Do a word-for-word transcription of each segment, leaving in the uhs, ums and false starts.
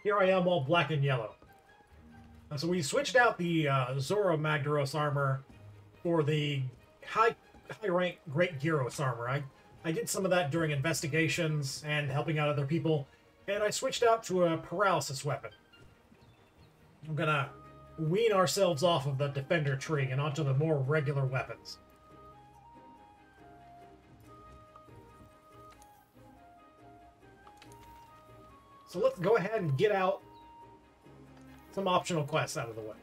here I am all black and yellow. And so we switched out the uh, Zoro Magdaros armor for the high high rank Great Gyros armor. I, I did some of that during investigations and helping out other people, and I switched out to a paralysis weapon. I'm gonna wean ourselves off of the defender tree and onto the more regular weapons. So let's go ahead and get out some optional quests out of the way.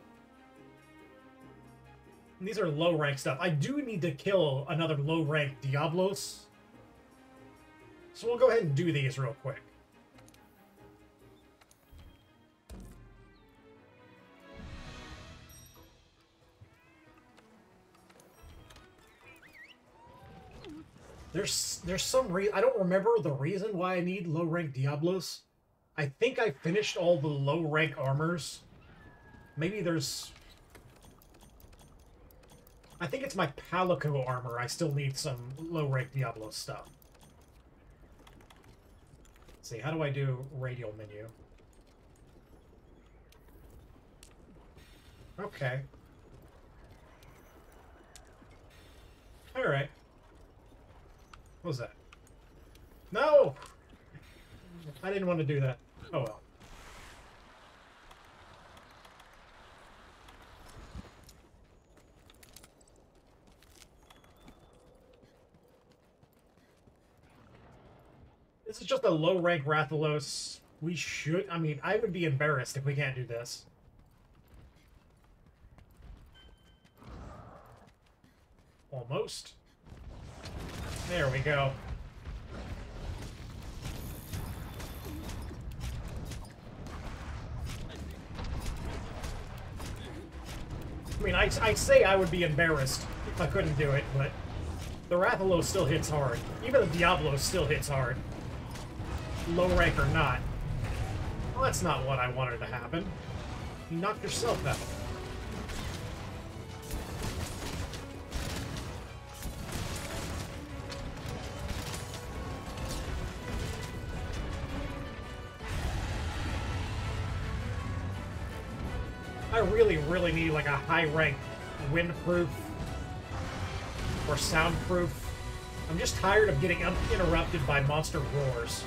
And these are low-rank stuff. I do need to kill another low-rank Diablos. So we'll go ahead and do these real quick. There's there's some re I don't remember the reason why I need low-rank Diablos. I think I finished all the low-rank armors. Maybe there's... I think it's my Palico armor. I still need some low-rank Diablo stuff. Let's see, how do I do radial menu? Okay. Alright. What was that? No! I didn't want to do that. Oh well. This is just a low-rank Rathalos. We should... I mean, I would be embarrassed if we can't do this. Almost. There we go. I mean, I, I say I would be embarrassed if I couldn't do it, but the Rathalos still hits hard. Even the Diablo still hits hard. Low rank or not. Well, that's not what I wanted to happen. You knocked yourself out. I really, really need like a high-rank windproof or soundproof. I'm just tired of getting interrupted by monster roars.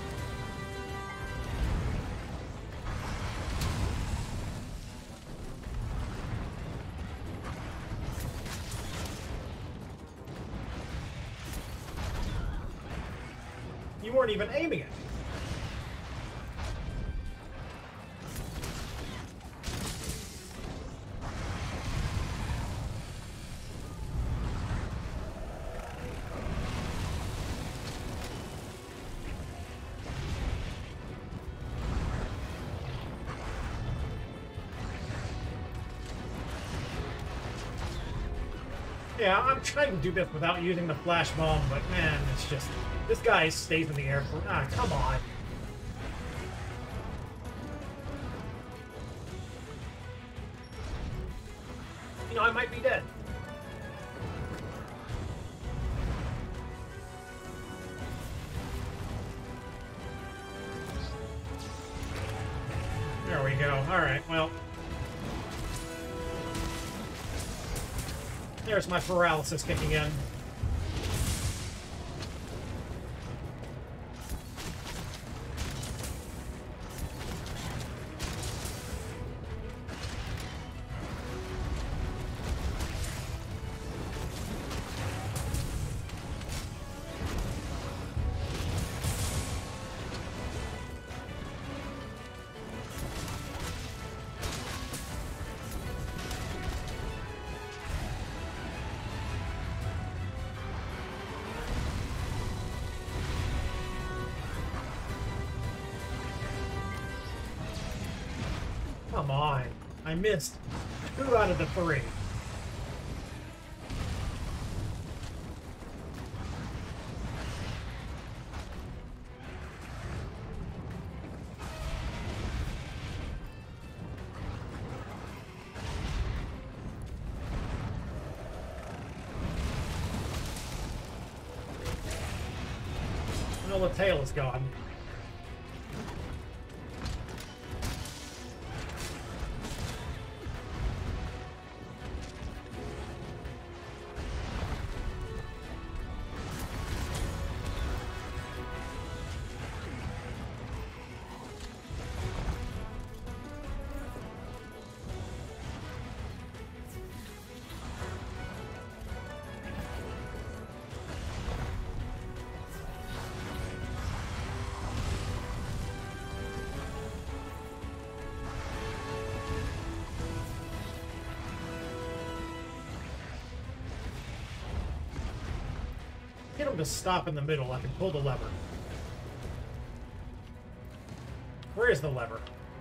You weren't even aiming it. Yeah, I'm trying to do this without using the flash bomb, but man, it's just... This guy stays in the air for... Ah, come on. You know, I might be dead. There we go. Alright, well... There's my paralysis kicking in. Come on. I missed two out of the three. Well, the tail is gone. him to stop in the middle, I can pull the lever. Where is the lever?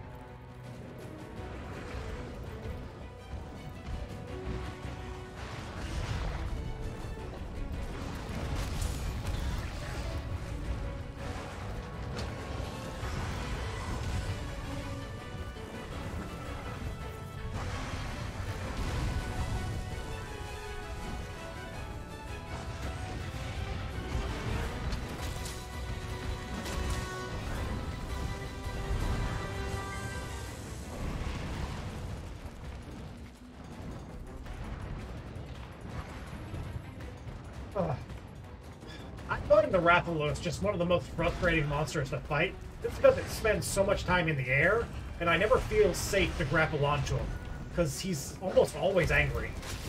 Ugh. I find the Rathalos just one of the most frustrating monsters to fight, just because it spends so much time in the air, and I never feel safe to grapple onto him, because he's almost always angry.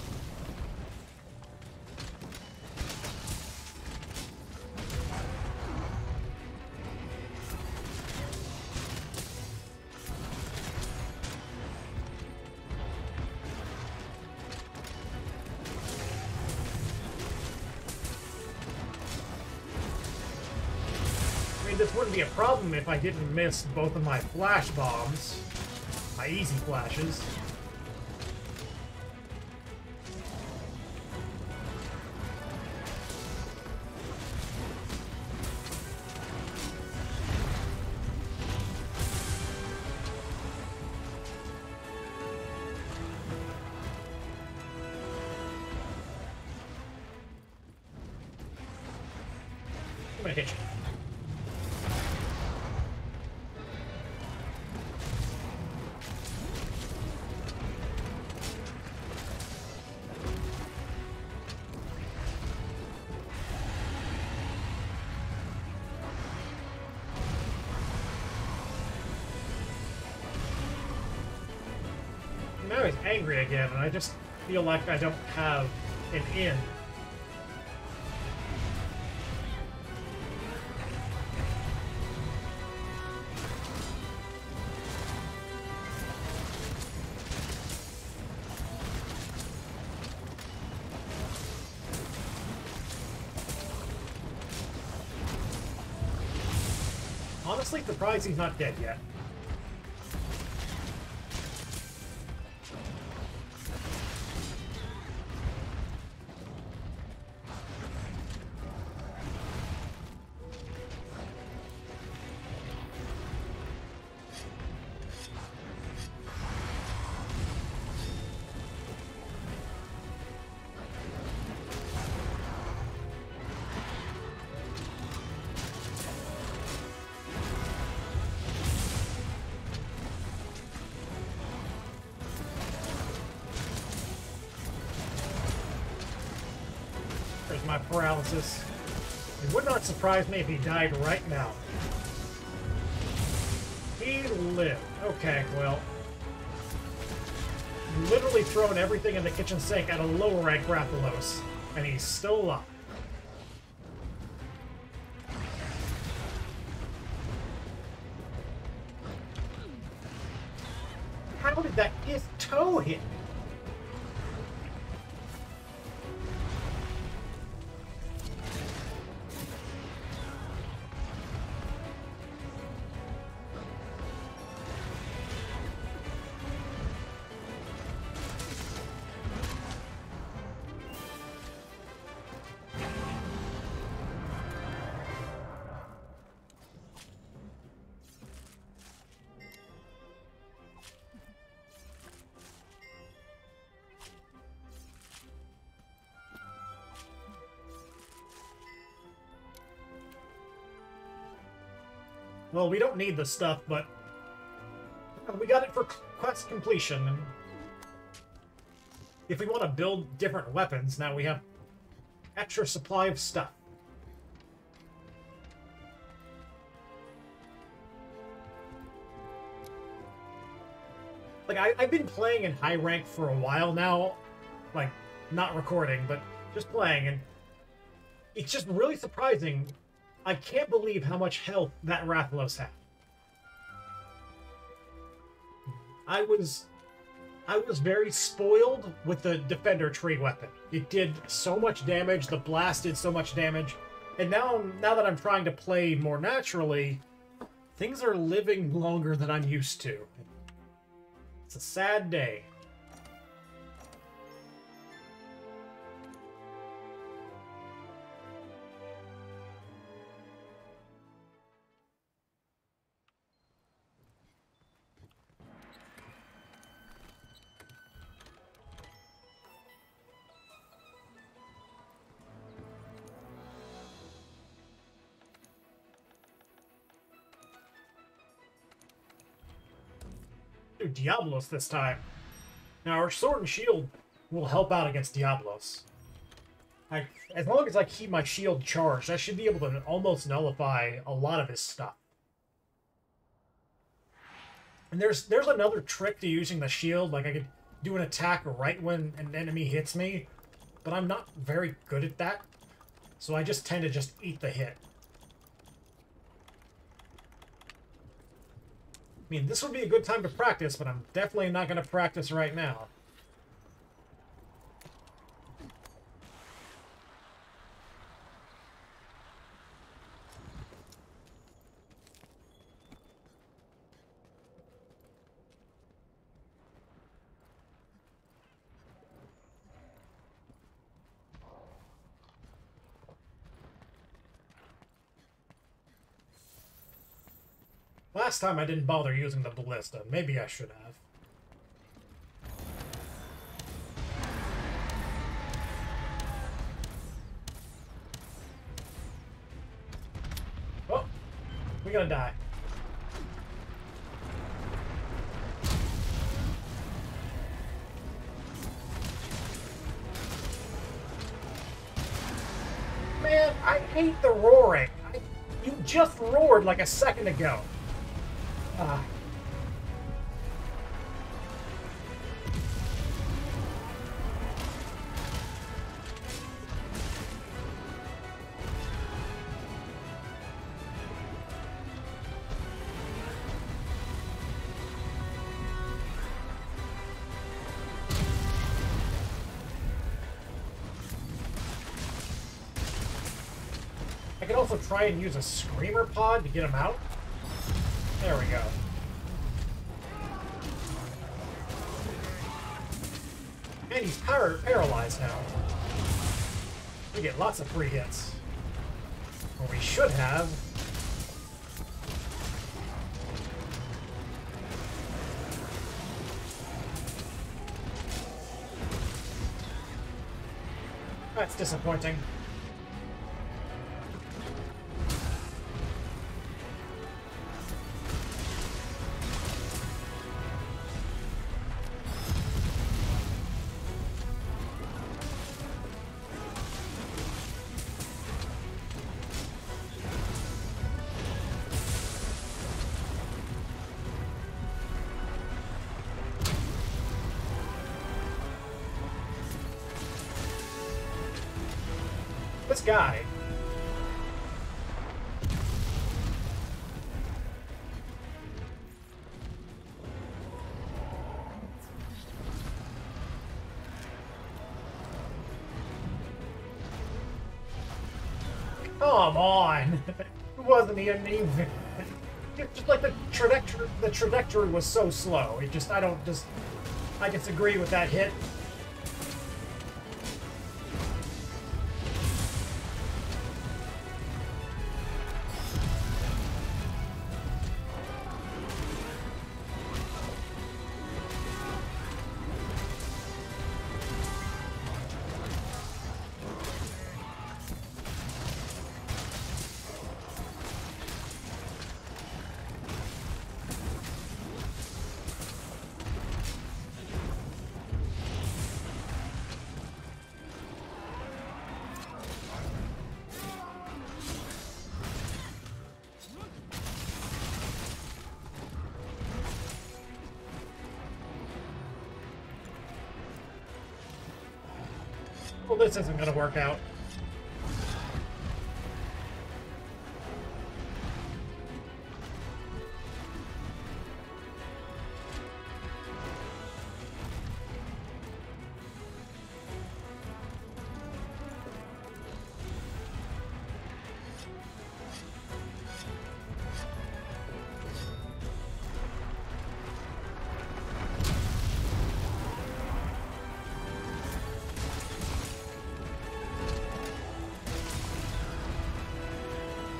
This wouldn't be a problem if I didn't miss both of my flash bombs, my easy flashes. I'm gonna hit you. Now he's angry again, and I just feel like I don't have an in. Honestly, surprised he's not dead yet. There's my paralysis. It would not surprise me if he died right now. He lived. Okay, well. Literally thrown everything in the kitchen sink at a lower rank Rathalos, and he's still alive. How did that his toe hit me? Well, we don't need the stuff, but we got it for quest completion. And if we want to build different weapons, now we have extra supply of stuff. Like, I, I've been playing in high rank for a while now. Like, not recording, but just playing, and it's just really surprising. I can't believe how much health that Rathalos had. I was... I was very spoiled with the Defender tree weapon. It did so much damage, the blast did so much damage. And now, now that I'm trying to play more naturally, things are living longer than I'm used to. It's a sad day. Diablos this time. Now, our Sword and Shield will help out against Diablos. I, as long as I keep my shield charged, I should be able to almost nullify a lot of his stuff. And there's there's another trick to using the shield. Like, I could do an attack right when an enemy hits me, but I'm not very good at that. So I just tend to just eat the hit. I mean, this would be a good time to practice, but I'm definitely not going to practice right now. Last time I didn't bother using the ballista. Maybe I should have. Oh, we're gonna die. Man, I hate the roaring. I, you just roared like a second ago. Uh, I can also try and use a Screamer pod to get him out. There we go. And he's par paralyzed now. We get lots of free hits. Or we should have. That's disappointing. This guy. Come on. It wasn't even even. Just like the trajectory, the trajectory was so slow. It just, I don't just, I disagree with that hit. Well, this isn't going to work out.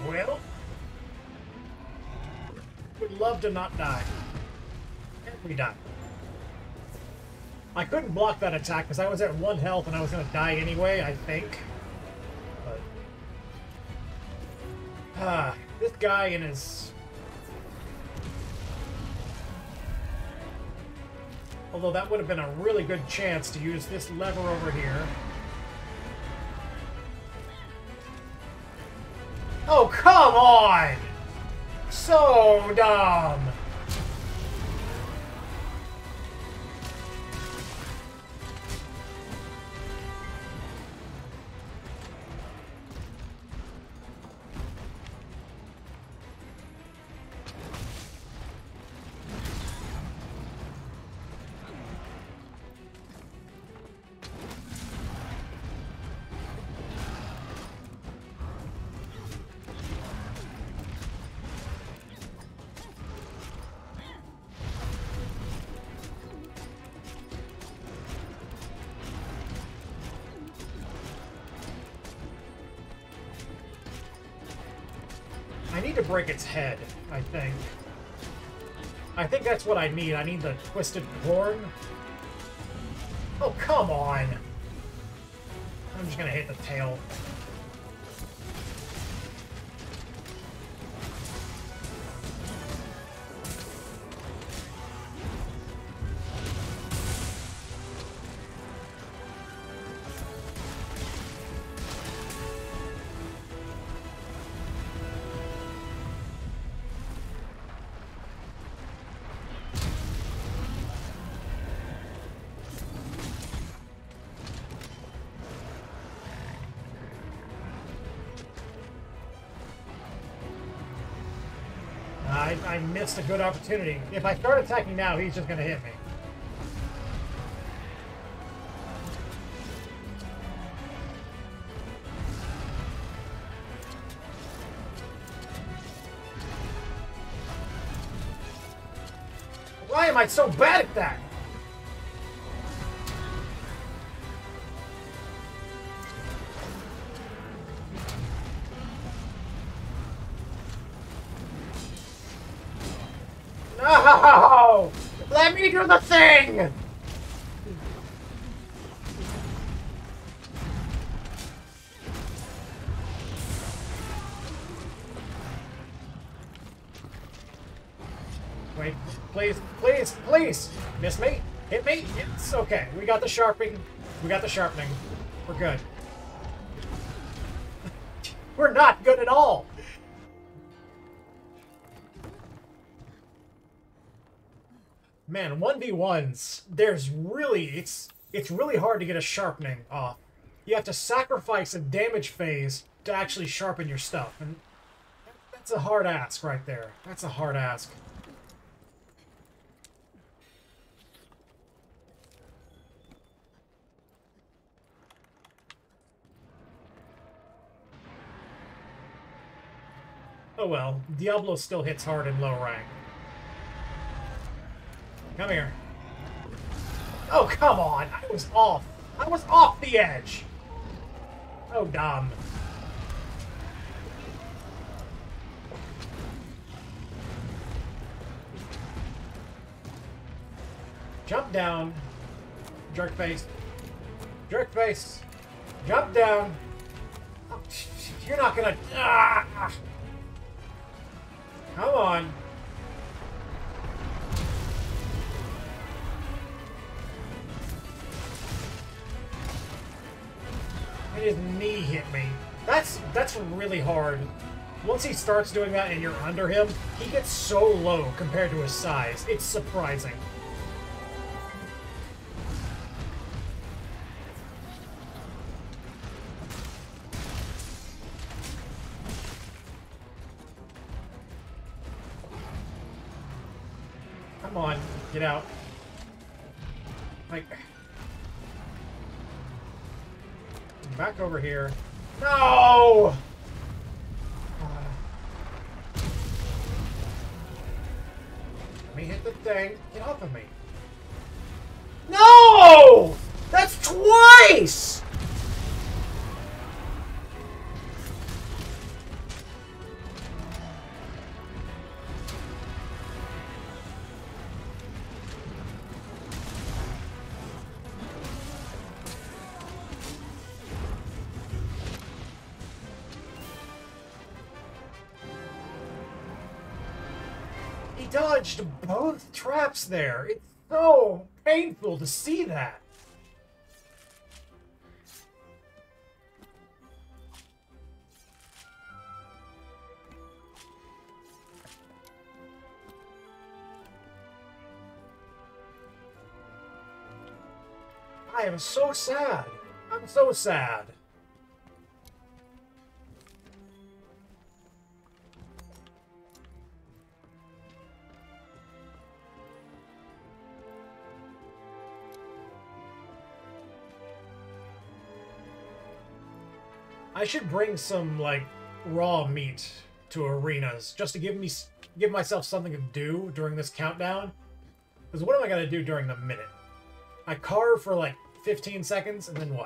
Well, would love to not die. And we died. I couldn't block that attack because I was at one health and I was going to die anyway, I think. But... Ah, this guy and his... Although that would have been a really good chance to use this lever over here. Oh, come on! So dumb! I need to break its head, I think. I think that's what I need. I need the twisted horn. Oh, come on! I'm just gonna hit the tail. I, I missed a good opportunity. If I start attacking now, he's just going to hit me. Why am I so bad at that? No! Let me do the thing! Wait, please, please, please! Miss me? Hit me? It's okay. We got the sharpening. We got the sharpening. We're good. We're not good at all! Man, one v ones, there's really, it's it's really hard to get a sharpening off. You have to sacrifice a damage phase to actually sharpen your stuff, and that's a hard ask right there. That's a hard ask. Oh well, Diablo still hits hard in low rank. Come here. Oh, come on! I was off! I was off the edge! Oh, dumb. Jump down. Jerk face. Jerk face. Jump down. Oh, you're not gonna... Ah! Come on. His knee hit me. That's that's really hard. Once he starts doing that and you're under him, he gets so low compared to his size. It's surprising. Come on, get out. Like... Back over here. No! Uh, let me hit the thing. Get off of me. No! That's twice! He dodged both traps there. It's so painful to see that. I am so sad. I'm so sad. I should bring some, like, raw meat to arenas just to give me give myself something to do during this countdown. Because what am I going to do during the minute? I carve for, like, fifteen seconds, and then what?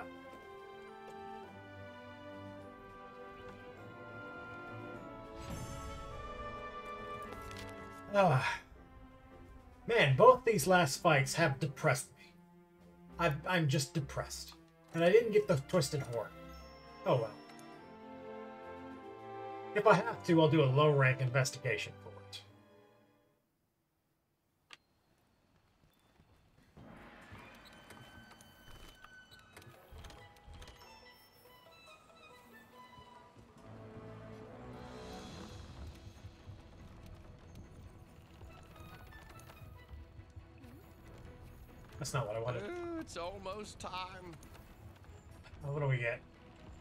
Ah. Man, both these last fights have depressed me. I've, I'm just depressed. And I didn't get the Twisted Horn. Oh well. If I have to, I'll do a low-rank investigation for it. That's not what I wanted. Uh, it's almost time. Oh, what do we get?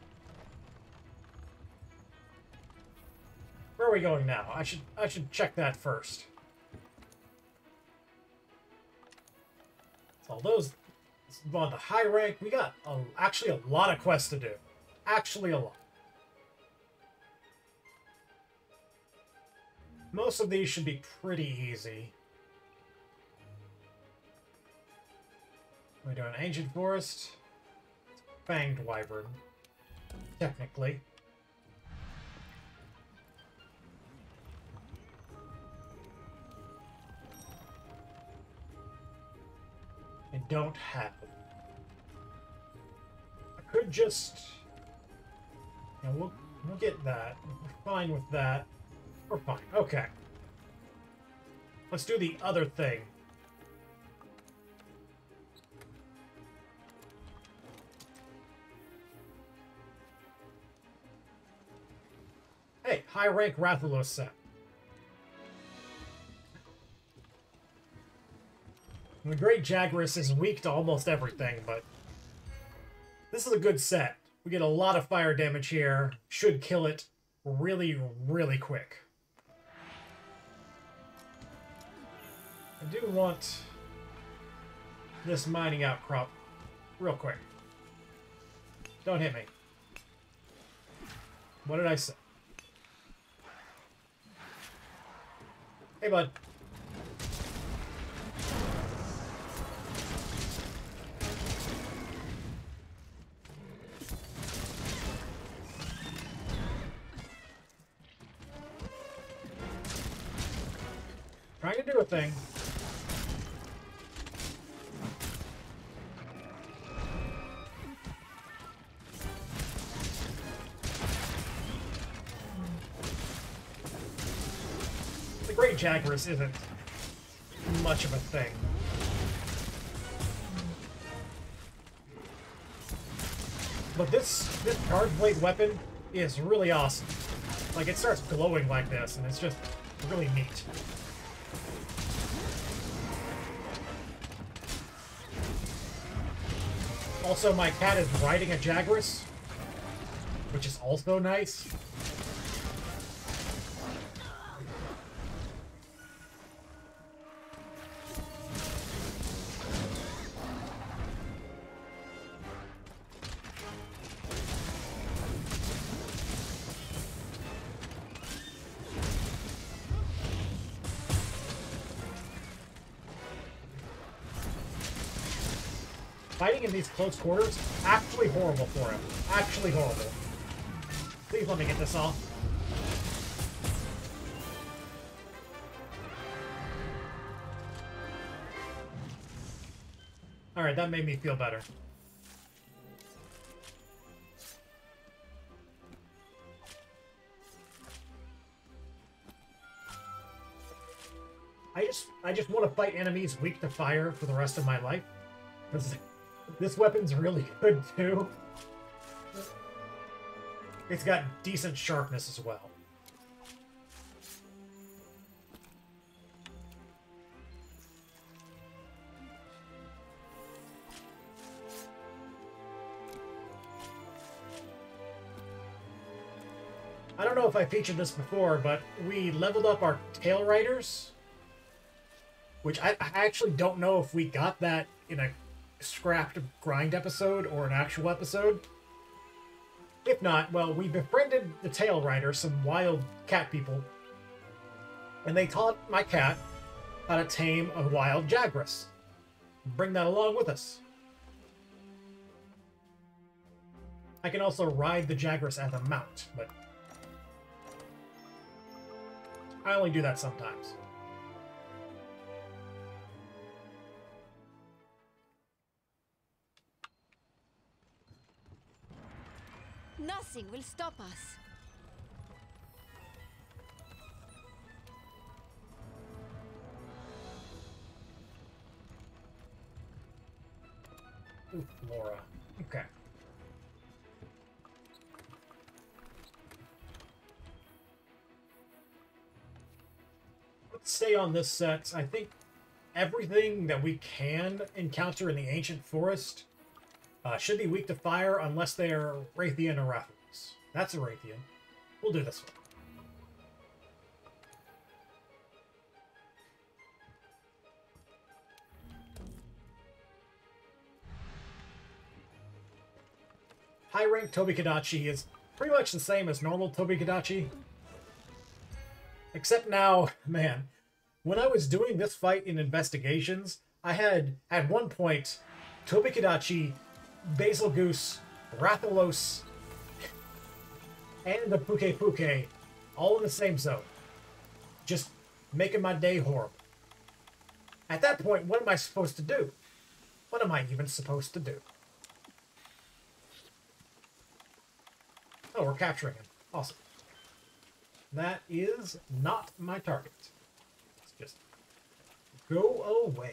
Where are we going now? I should I should check that first. So those on the high rank, we got a, actually a lot of quests to do. Actually a lot. Most of these should be pretty easy. We're doing Ancient Forest. Fanged Wyvern. Technically. I don't have it. I could just... You know, we'll, we'll get that. We're fine with that. We're fine. Okay. Let's do the other thing. Hey, high rank Rathalos set. The Great Jagras is weak to almost everything, but this is a good set. We get a lot of fire damage here. Should kill it really, really quick. I do want this mining outcrop real quick. Don't hit me. What did I say? Hey, bud. Trying to do a thing. The Great Jagras isn't much of a thing. But this this Charge Blade weapon is really awesome. Like, it starts glowing like this, and it's just really neat. Also, my cat is riding a Jagras, which is also nice. Fighting in these close quarters, actually horrible for him. Actually horrible. Please let me get this off. Alright, that made me feel better. I just I just want to fight enemies weak to fire for the rest of my life. Because this weapon's really good too. It's got decent sharpness as well. I don't know if I featured this before, but we leveled up our tail riders, which I, I actually don't know if we got that in a scrapped grind episode or an actual episode. If not, well, we befriended the tail rider, some wild cat people, and they taught my cat how to tame a wild Jagras. Bring that along with us. I can also ride the Jagras as a mount, but I only do that sometimes. Nothing will stop us. Ooh, Laura. Okay. Let's stay on this set. I think everything that we can encounter in the ancient forest uh, should be weak to fire unless they're Raytheon or Rathalos. That's a Raytheon. We'll do this one. High rank Tobi-Kadachi is pretty much the same as normal Tobi-Kadachi. Except now, man, when I was doing this fight in Investigations, I had, at one point, Tobi-Kadachi, Basilgoose, Rathalos, and the Puke Puke all in the same zone. Just making my day horrible. At that point, what am I supposed to do? What am I even supposed to do? Oh, we're capturing him. Awesome. That is not my target. Let's just go away.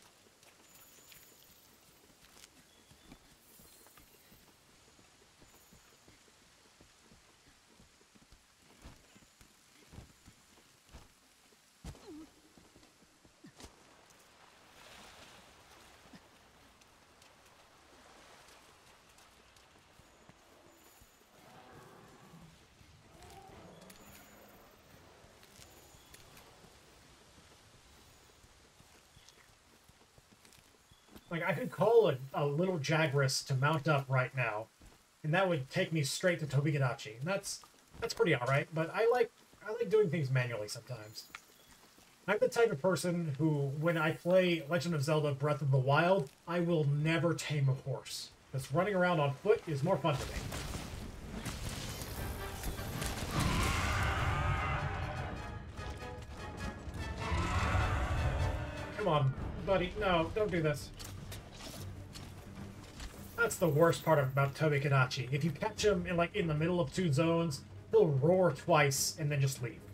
Like, I could call a, a little Jagras to mount up right now, and that would take me straight to Tobi-Kadachi. And that's that's pretty alright, but I like I like doing things manually sometimes. I'm the type of person who, when I play Legend of Zelda Breath of the Wild, I will never tame a horse. Because running around on foot is more fun to me. Come on, buddy. No, don't do this. That's the worst part about Tobi-Kadachi. If you catch him in like in the middle of two zones, he'll roar twice and then just leave.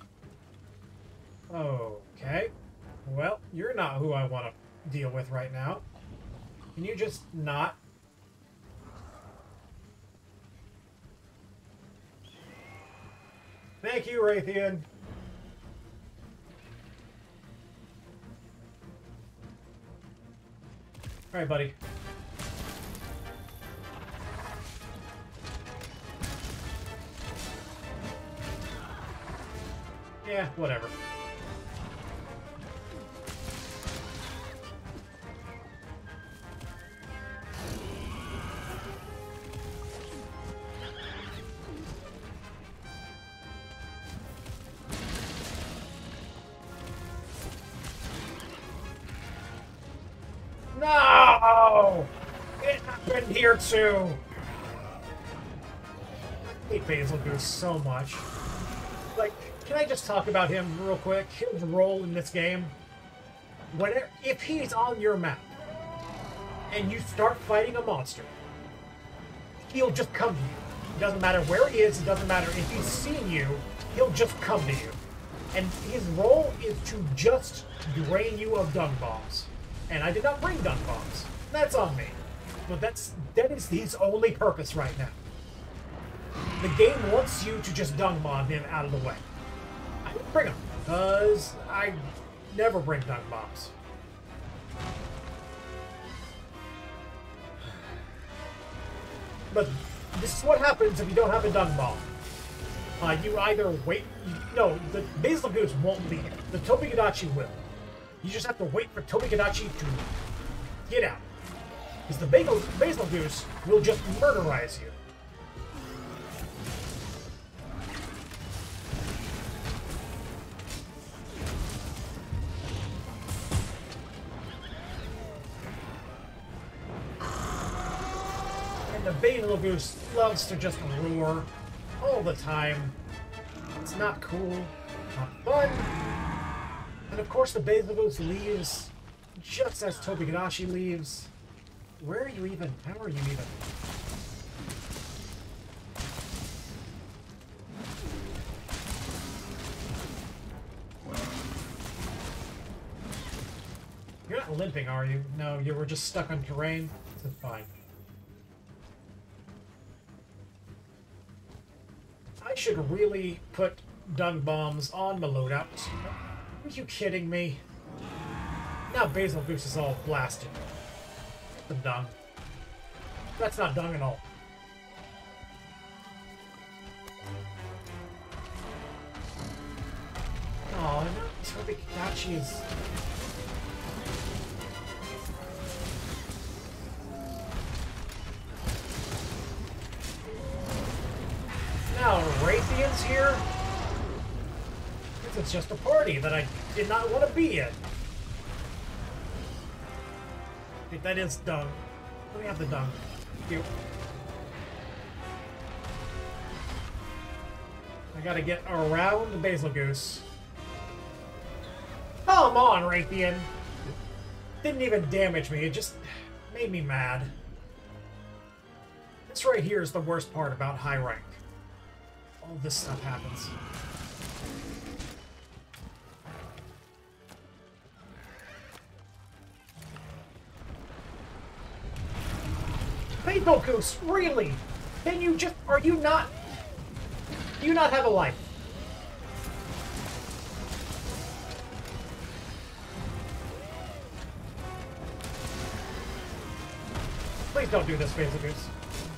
Okay. Well, you're not who I want to deal with right now. Can you just not? Thank you, Raytheon. Alright, buddy. Yeah, whatever. No! It happened here too! I hate Basilgoose so much. Like, can I just talk about him real quick? His role in this game. Whenever, if he's on your map, and you start fighting a monster, he'll just come to you. It doesn't matter where he is, it doesn't matter if he's seen you, he'll just come to you. And his role is to just drain you of dung bombs. And I did not bring dung bombs. That's on me. But that's that is his only purpose right now. The game wants you to just dung bomb him out of the way. I didn't bring them, because I never bring dung bombs. But this is what happens if you don't have a dung bomb. Uh, you either wait... You, no, the Basil Goose won't leave. The Tobi-Kadachi will. You just have to wait for Tobi-Kadachi to get out. Because the Basil, Basil Goose will just murderize you. And the Basil Goose loves to just roar all the time. It's not cool, not fun. And of course the Basil Goose leaves just as Tobi-Kadachi leaves. Where are you even? How are you even? You're not limping, are you? No, you were just stuck on terrain. It's fine. I should really put dung bombs on my loadout. Are you kidding me? Now Basil Goose is all blasted. Some dung. That's not dung at all. Oh, no, Tobi-Kadachi is... Now Raytheon's here? It's just a party that I did not want to be in. Wait, that is dung. Let me have the dung. Thank you. I gotta get around the Basil Goose. Come on, Raytheon! Didn't even damage me, it just made me mad. This right here is the worst part about high rank. All this stuff happens. Basil Goose, really? Can you just... Are you not... Do you not have a life? Please don't do this, Basil Goose.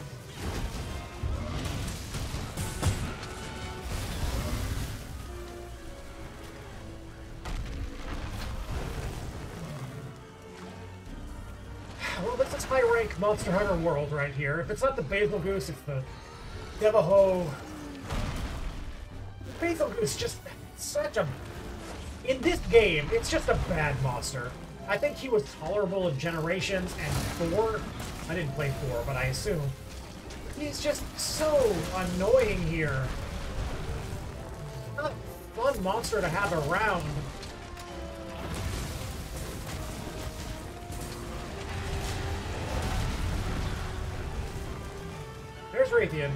Well, this is high-rank Monster Hunter World right here. If it's not the Basil Goose, it's the Devaho. Basil Goose just such a... In this game, it's just a bad monster. I think he was tolerable in Generations and four. I didn't play four, but I assume. He's just so annoying here. Not a fun monster to have around. There's Raytheon.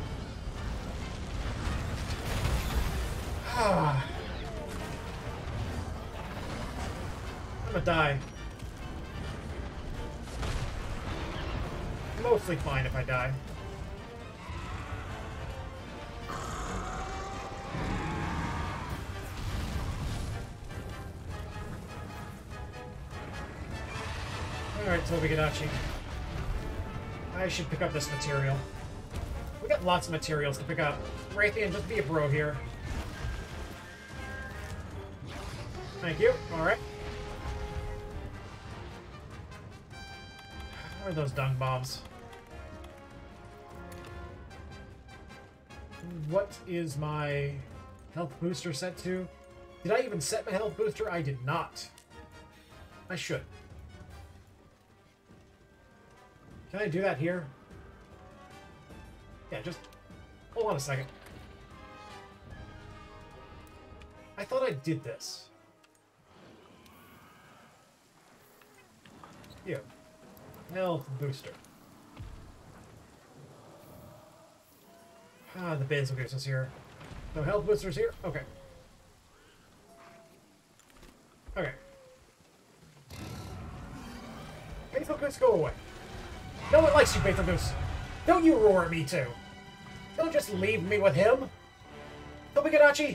Ah. I'm gonna die. Mostly fine if I die. Alright, Tobi-Kadachi. I should pick up this material. We got lots of materials to pick up. Raytheon, just be a bro here. Thank you. Alright. Where are those dung bombs? What is my health booster set to? Did I even set my health booster? I did not. I should. Can I do that here? Yeah, just hold on a second. I thought I did this. Yeah. Health booster. Ah, the Basil Goose is here. No health boosters here? Okay. Goose, go away. No one likes you, Basil Goose. Don't you roar at me, too. Don't just leave me with him. Tomodachi.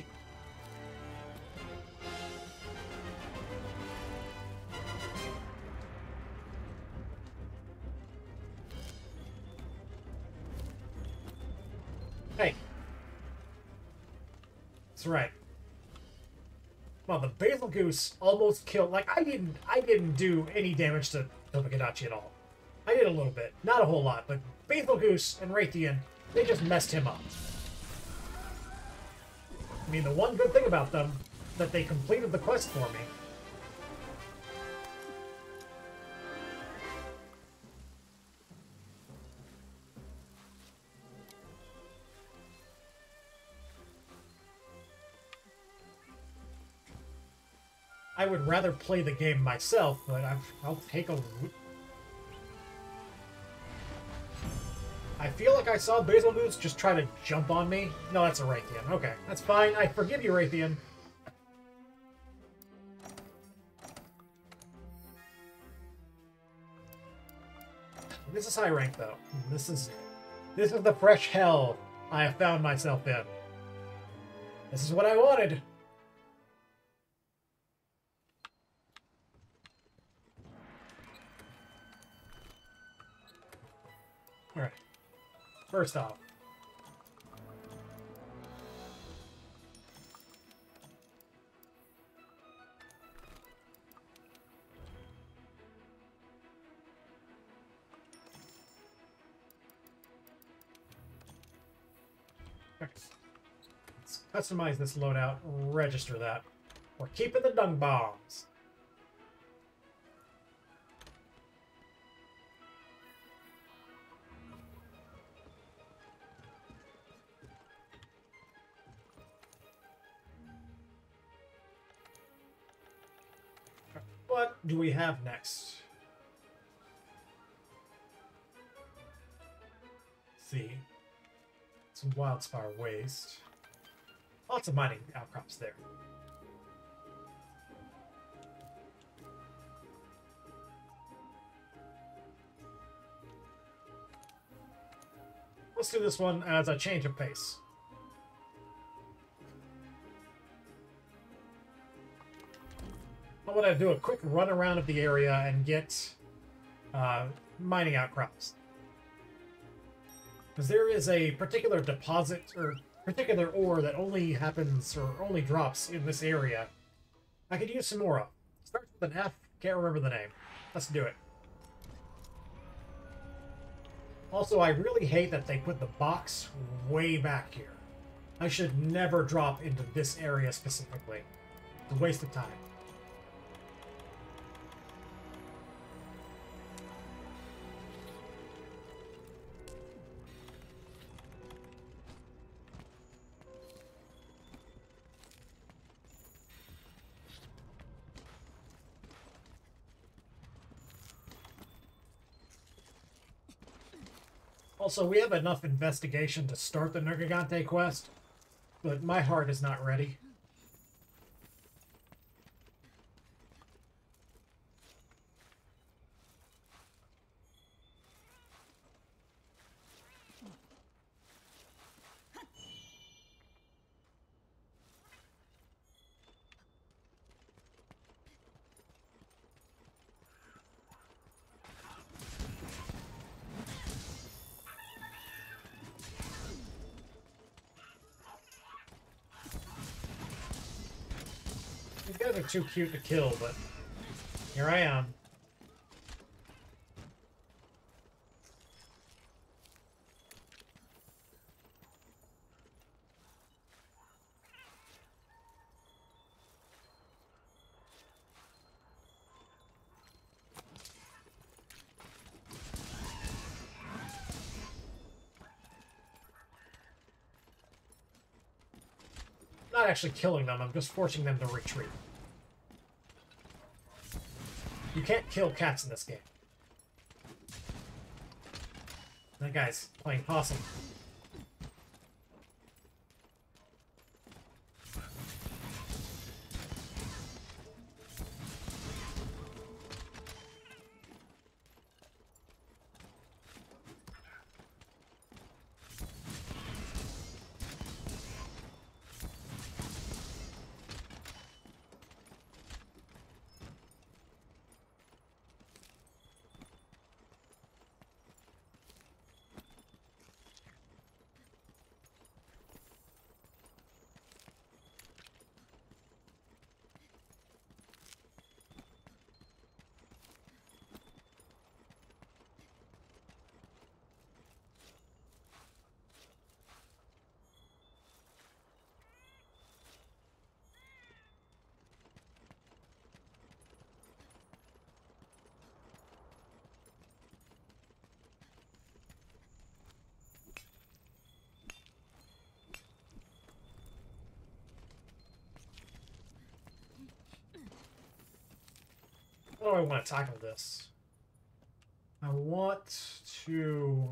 Hey. That's right. Well, the Basil Goose almost killed... Like, I didn't I didn't do any damage to Tomodachi at all. I did a little bit. Not a whole lot, but Basil Goose and Raytheon, they just messed him up. I mean, the one good thing about them, that they completed the quest for me. I would rather play the game myself, but I've, I'll take a... I feel like I saw Basil Goose just try to jump on me. No, that's a Raytheon. Okay, that's fine. I forgive you, Raytheon. This is high rank, though. This is... This is the fresh hell I have found myself in. This is what I wanted. Alright. First off. Let's customize this loadout, register that. We're keeping the dung bombs. What do we have next? Let's see. Some Wildspire Waste. Lots of mining outcrops there. Let's do this one as a change of pace. I want to do a quick run around of the area and get uh, mining outcrops. Because there is a particular deposit or particular ore that only happens or only drops in this area. I could use some more of. Starts with an F, can't remember the name. Let's do it. Also, I really hate that they put the box way back here. I should never drop into this area specifically. It's a waste of time. Also, we have enough investigation to start the Nergigante quest, but my heart is not ready. These guys are too cute to kill, but here I am. Not actually killing them, I'm just forcing them to retreat. You can't kill cats in this game. That guy's playing possum. How do I want to tackle this? I want to...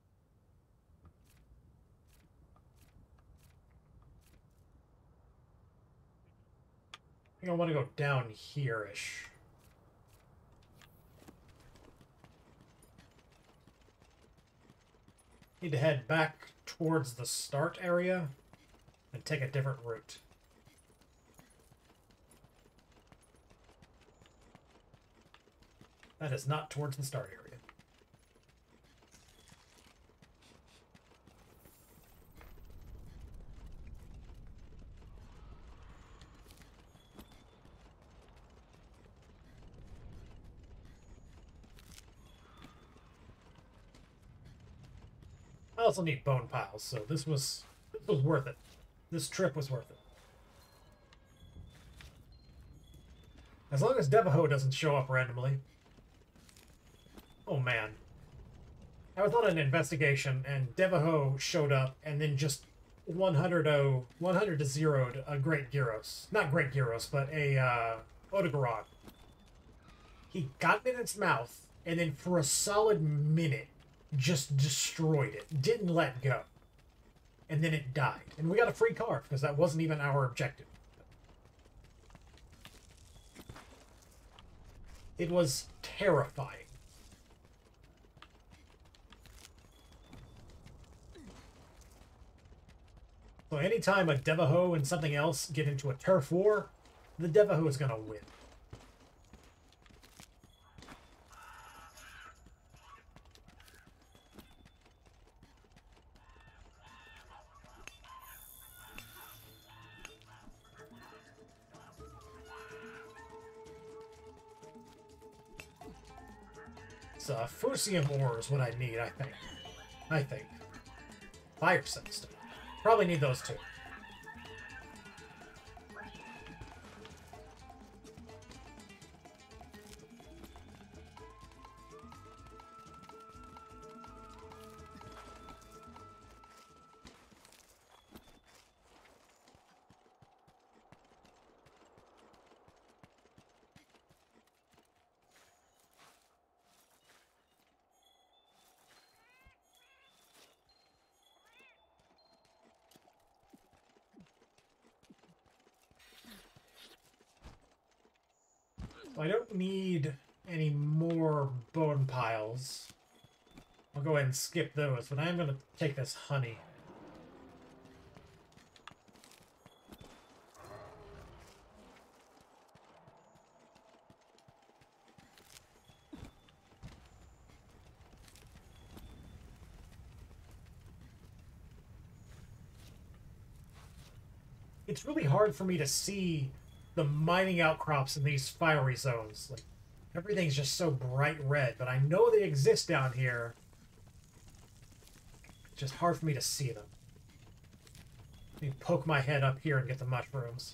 I think I want to go down here-ish. Need to head back towards the start area and take a different route. That is not towards the start area. I also need bone piles, so this was this was worth it. This trip was worth it. As long as Devaho doesn't show up randomly. Oh man. I was on an investigation and Devaho showed up and then just one hundred to zeroed a Great Gyros. Not Great Gyros, but a uh, Odogaron. He got it in its mouth and then for a solid minute just destroyed it. Didn't let go. And then it died. And we got a free card because that wasn't even our objective. It was terrifying. So anytime a Devaho and something else get into a turf war, the Devaho is going to win. So, Fusium ore is what I need, I think. I think. Fire Cell. Probably need those two. I don't need any more bone piles. I'll go ahead and skip those, but I am going to take this honey. It's really hard for me to see the mining outcrops in these fiery zones. Like, everything's just so bright red, but I know they exist down here. It's just hard for me to see them. Let me poke my head up here and get the mushrooms.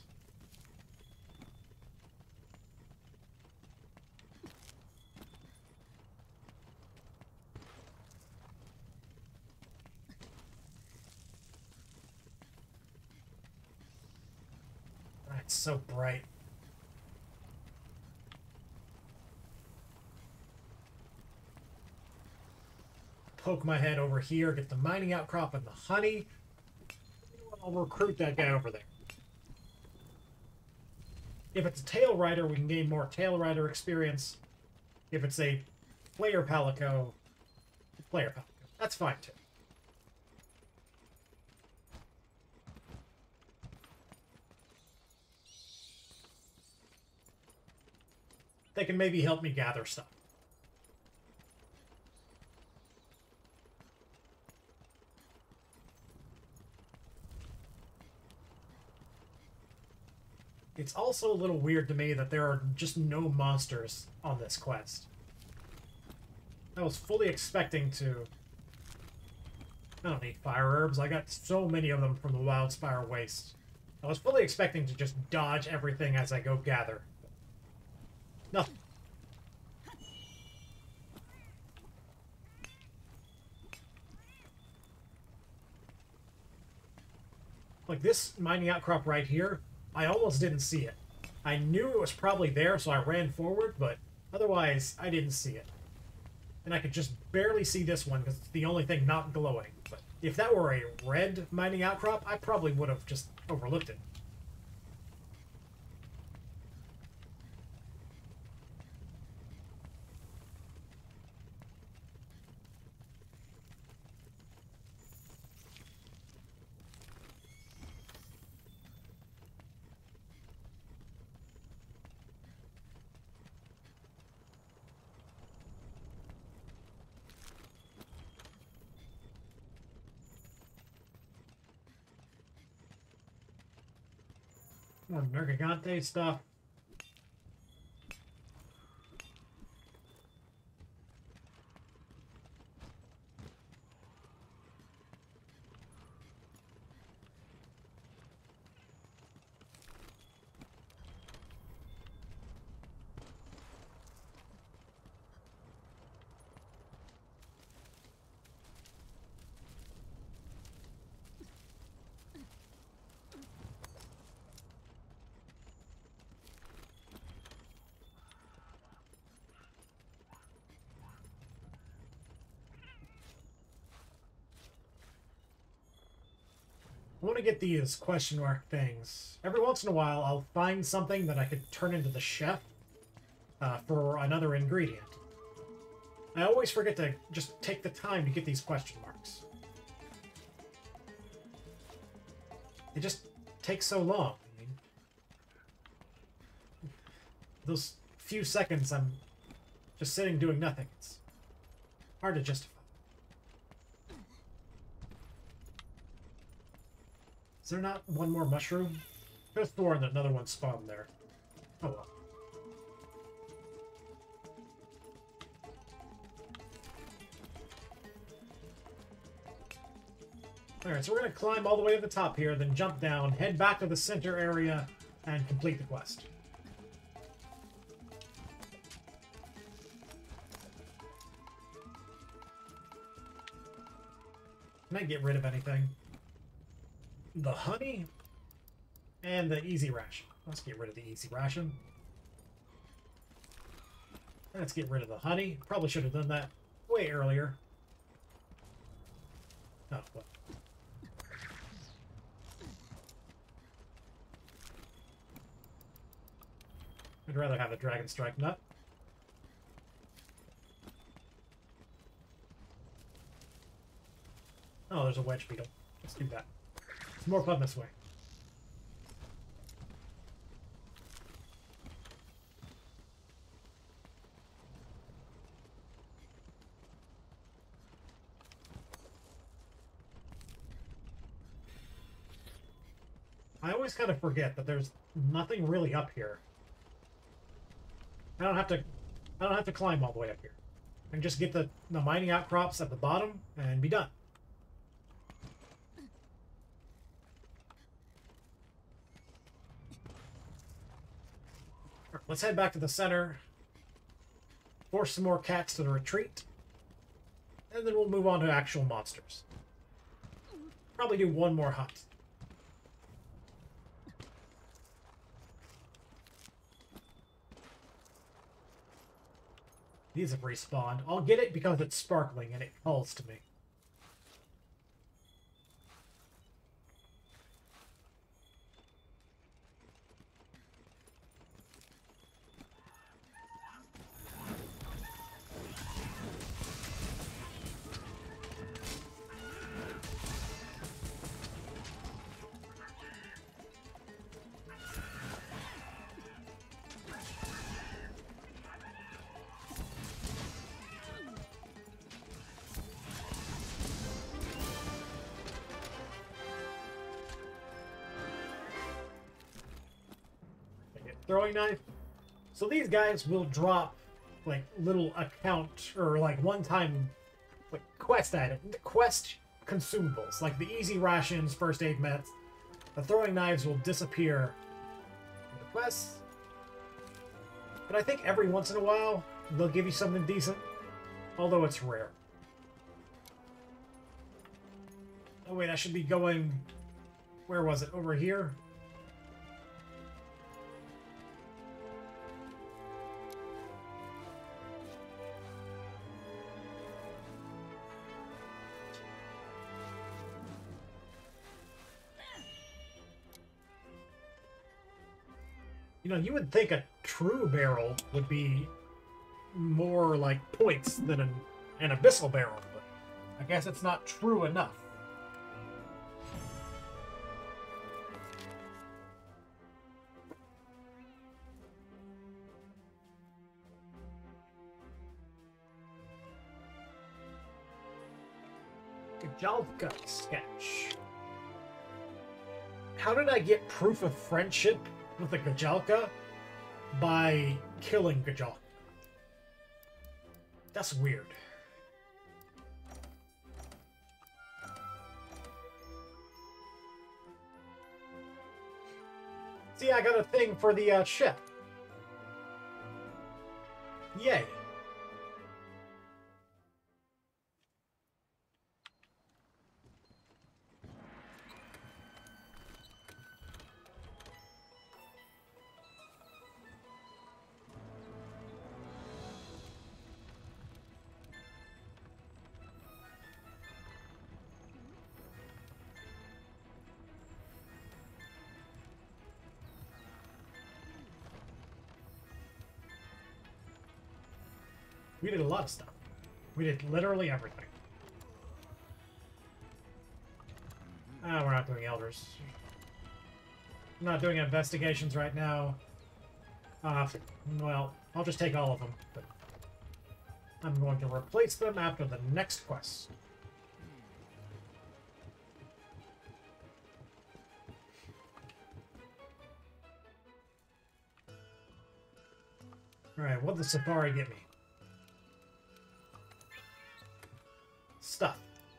It's so bright. Poke my head over here, get the mining outcrop and the honey. I'll recruit that guy over there. If it's a tail rider, we can gain more tail rider experience. If it's a player palico, player palico. That's fine too. They can maybe help me gather stuff. It's also a little weird to me that there are just no monsters on this quest. I was fully expecting to... I don't need fire herbs. I got so many of them from the Wildspire Waste. I was fully expecting to just dodge everything as I go gather. Nothing. Like this mining outcrop right here, I almost didn't see it. I knew it was probably there, so I ran forward, but Otherwise, I didn't see it. And I could just barely see this one because it's the only thing not glowing. But if that were a red mining outcrop, I probably would have just overlooked it. More Nergigante stuff. I want to get these question mark things. Every once in a while, I'll find something that I could turn into the chef uh, for another ingredient. I always forget to just take the time to get these question marks. It just takes so long. I mean, those few seconds I'm just sitting doing nothing. It's hard to justify. Is there not one more mushroom? There's four and another one spawned there. Oh well. Alright, so we're going to climb all the way to the top here, then jump down, head back to the center area, and complete the quest. Can I get rid of anything? The honey and the easy ration. Let's get rid of the easy ration. Let's get rid of the honey. Probably should have done that way earlier. Oh, well. I'd rather have a Dragon Strike nut. Oh, there's a wedge beetle. Let's do that. It's more fun this way. I always kind of forget that there's nothing really up here. I don't have to I don't have to climb all the way up here. I can just get the, the mining outcrops at the bottom and be done. Let's head back to the center, force some more cats to the retreat, and then we'll move on to actual monsters. Probably do one more hunt. These have respawned. I'll get it because it's sparkling and it calls to me. Throwing knife. So these guys will drop like little account or like one-time like quest item, quest consumables, like the easy rations, first aid meds. The throwing knives will disappear in the quests, but I think every once in a while they'll give you something decent, although it's rare. Oh wait, I should be going. Where was it? Over here. You know, you would think a true barrel would be more like points than an, an abyssal barrel, but I guess it's not true enough. Gajalka sketch. How did I get proof of friendship with the Gajalka? By killing Gajalka. That's weird. See, I got a thing for the uh, ship. Yay. We did a lot of stuff. We did literally everything. Ah, we're not doing elders. I'm not doing investigations right now. Uh, well, I'll just take all of them, but I'm going to replace them after the next quest. Alright, what'd the Safari get me? Stuff.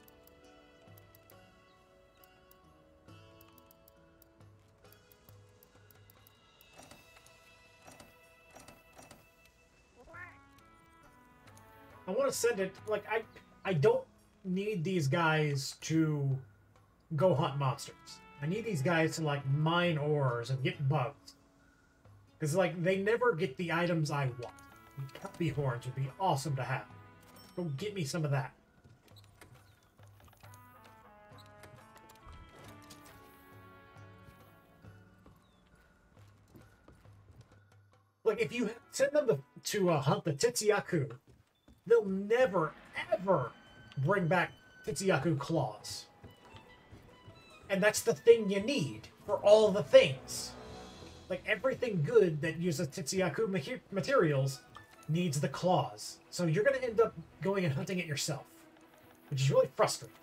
I want to send it, like, I I don't need these guys to go hunt monsters. I need these guys to, like, mine ores and get bugs. Because, like, they never get the items I want. Puppy horns would be awesome to have. Go get me some of that. Like, if you send them to, to uh, hunt the Titsyaku, they'll never, ever bring back Titsyaku claws. And that's the thing you need for all the things. Like, everything good that uses Titsyaku ma materials needs the claws. So you're going to end up going and hunting it yourself, which is really frustrating.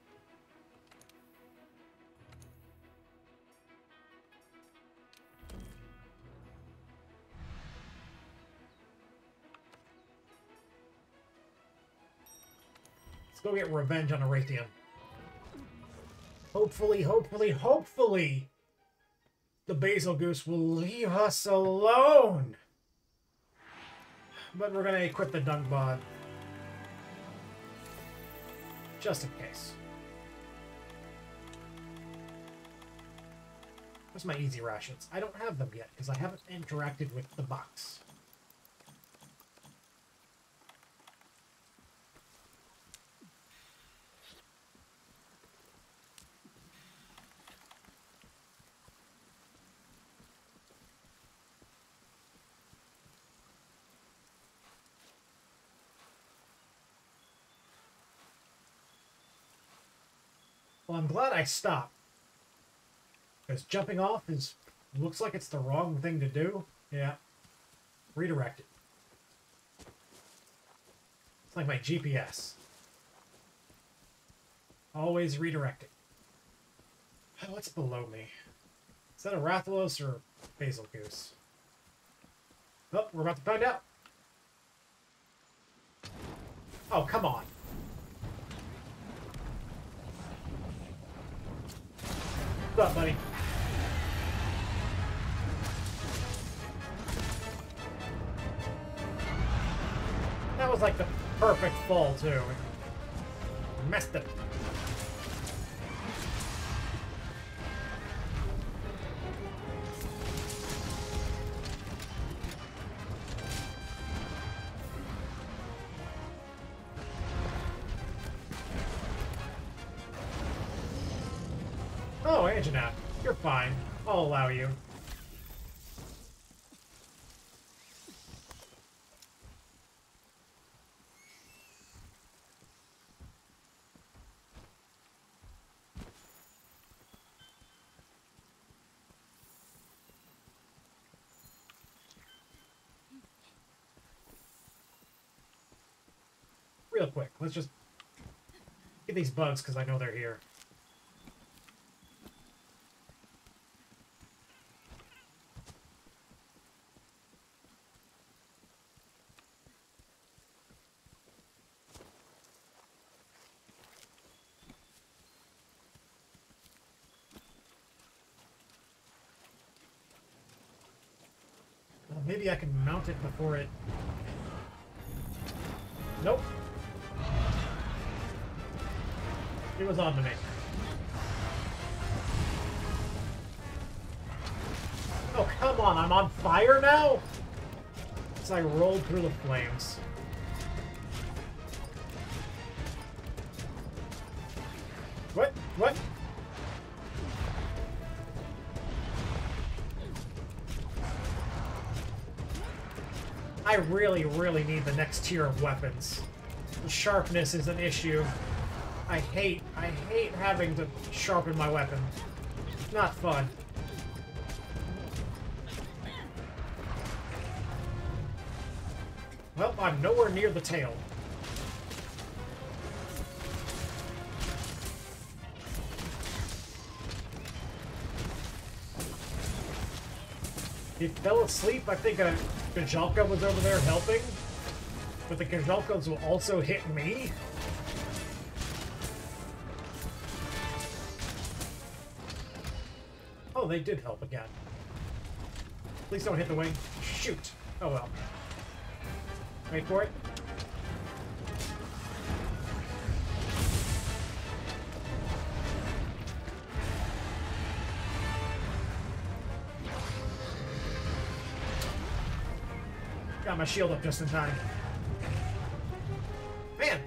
Let's go get revenge on Arathian. Hopefully, hopefully, hopefully, the Basilgoose will leave us alone. But we're going to equip the Dungbod. Just in case. Where's my easy rations? I don't have them yet, because I haven't interacted with the box. Well, I'm glad I stopped. Because jumping off is looks like it's the wrong thing to do. Yeah. Redirect it. It's like my G P S. Always redirect it. Oh, what's below me? Is that a Rathalos or Basilgoose? Oh, we're about to find out. Oh, come on. What's up, buddy? That was like the perfect fall, too. Messed it. Oh, Anjanath, you're fine. I'll allow you. real quick. Let's just get these bugs because I know they're here. Well, maybe I can mount it before it... Nope. It was on to me. Oh, come on. I'm on fire now? As I rolled through the flames. What? What? I really, really need the next tier of weapons. The sharpness is an issue. I hate, I hate having to sharpen my weapon. It's not fun. Well, I'm nowhere near the tail. He fell asleep. I think a Kajalka was over there helping. But the Kajalkas will also hit me. Oh, they did help again. Please don't hit the wing. Shoot. Oh well. Wait for it. Got my shield up just in time. Man!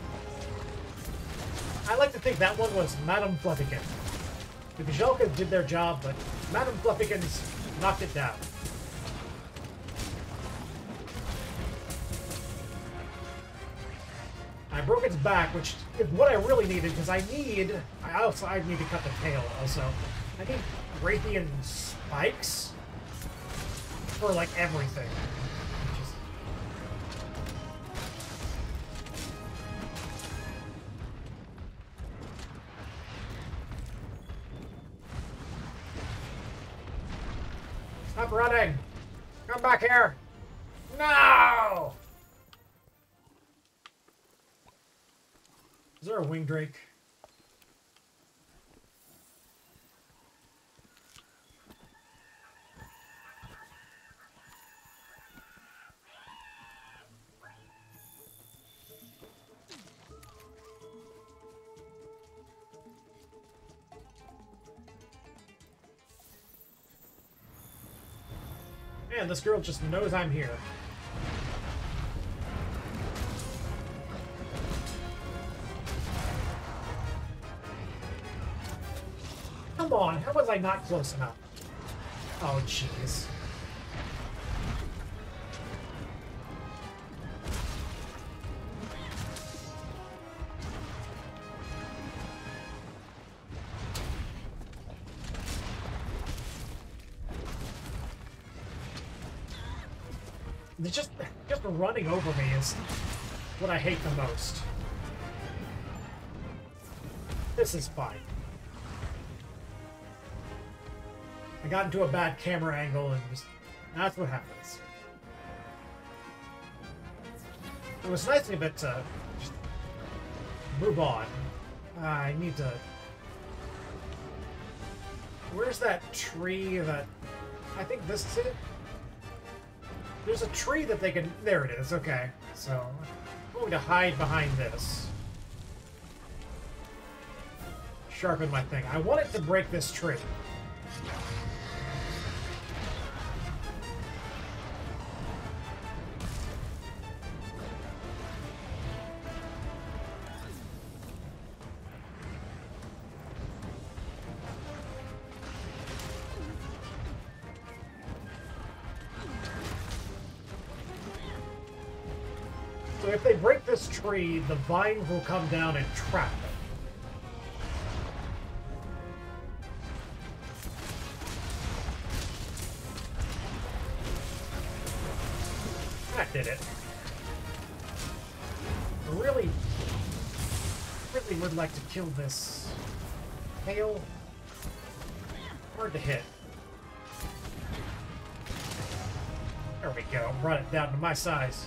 I like to think that one was Madame Fluffikin. The Kajalkas did their job, but Madame Fluffykins knocked it down. I broke its back, which is what I really needed, because I need... I also I need to cut the tail, also. I need Raytheon spikes for, like, everything. Just... Stop running! Come back here! No! Is there a wing drake? Man, this girl just knows I'm here. Come on, how was I not close enough? Oh, jeez. They're just, just running over me is what I hate the most. This is fine. I got into a bad camera angle and just, that's what happens. It was nice of it to just move on. Uh, I need to... Where's that tree that... I think this is it? There's a tree that they can... There it is, okay. So, I'm going to hide behind this. Sharpen my thing. I want it to break this tree. So if they break this tree, the vine will come down and trap them. That did it. really, really would like to kill this hail. Hard to hit. There we go. Brought it down to my size.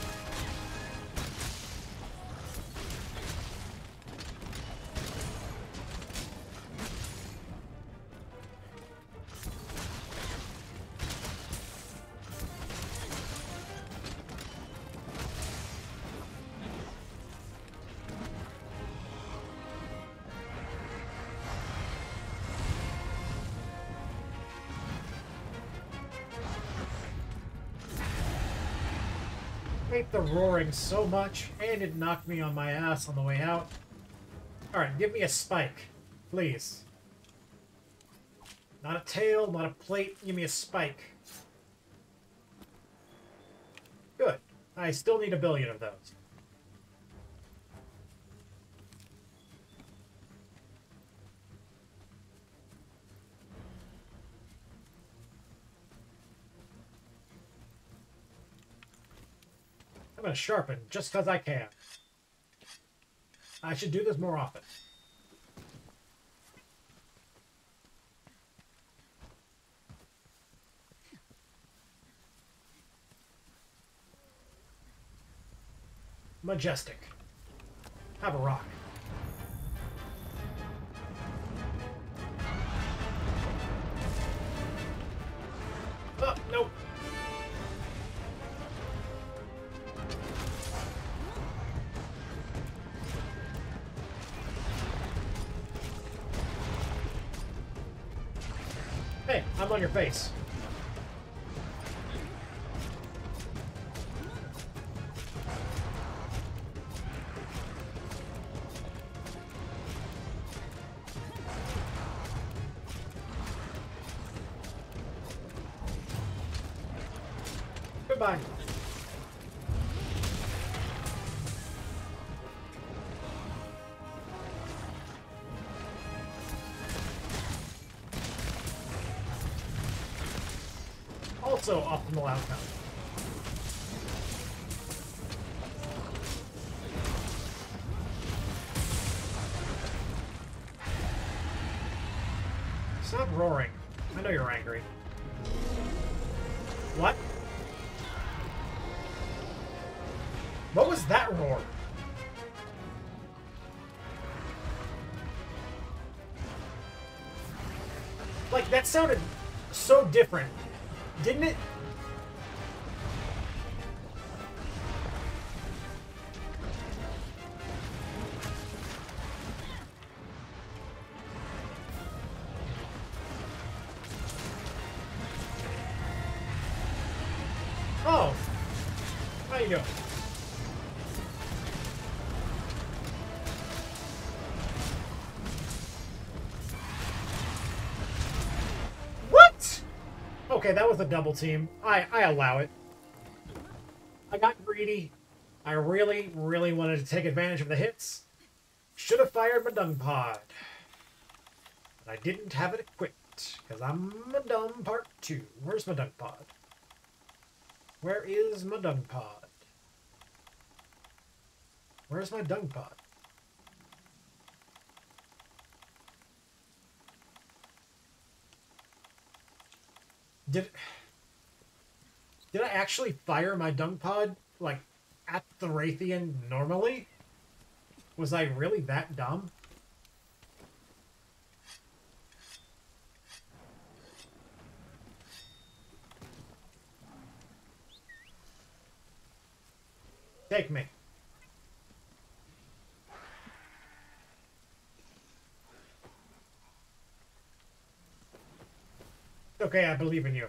Hate the roaring so much, and it knocked me on my ass on the way out. Alright, give me a spike, please. Not a tail, not a plate, give me a spike. Good. I still need a billion of those. I'm gonna sharpen just because I can. I should do this more often. Majestic. Have a rock. Oh, nope. Hey, I'm on your face. Goodbye. Also optimal outcome. Stop roaring. I know you're angry. What? What was that roar? Like, that sounded so different, didn't it? Oh. How you doing? What? Okay, that was a double team. I, I allow it. I got greedy. I really, really wanted to take advantage of the hits. Should have fired my dung pod. But I didn't have it equipped, because I'm a dumb part two. Where's my dung pod? Where is my dung pod? Where's my dung pod? Did Did I actually fire my dung pod, like, at the Raytheon normally? Was I really that dumb? Take me. Okay, I believe in you.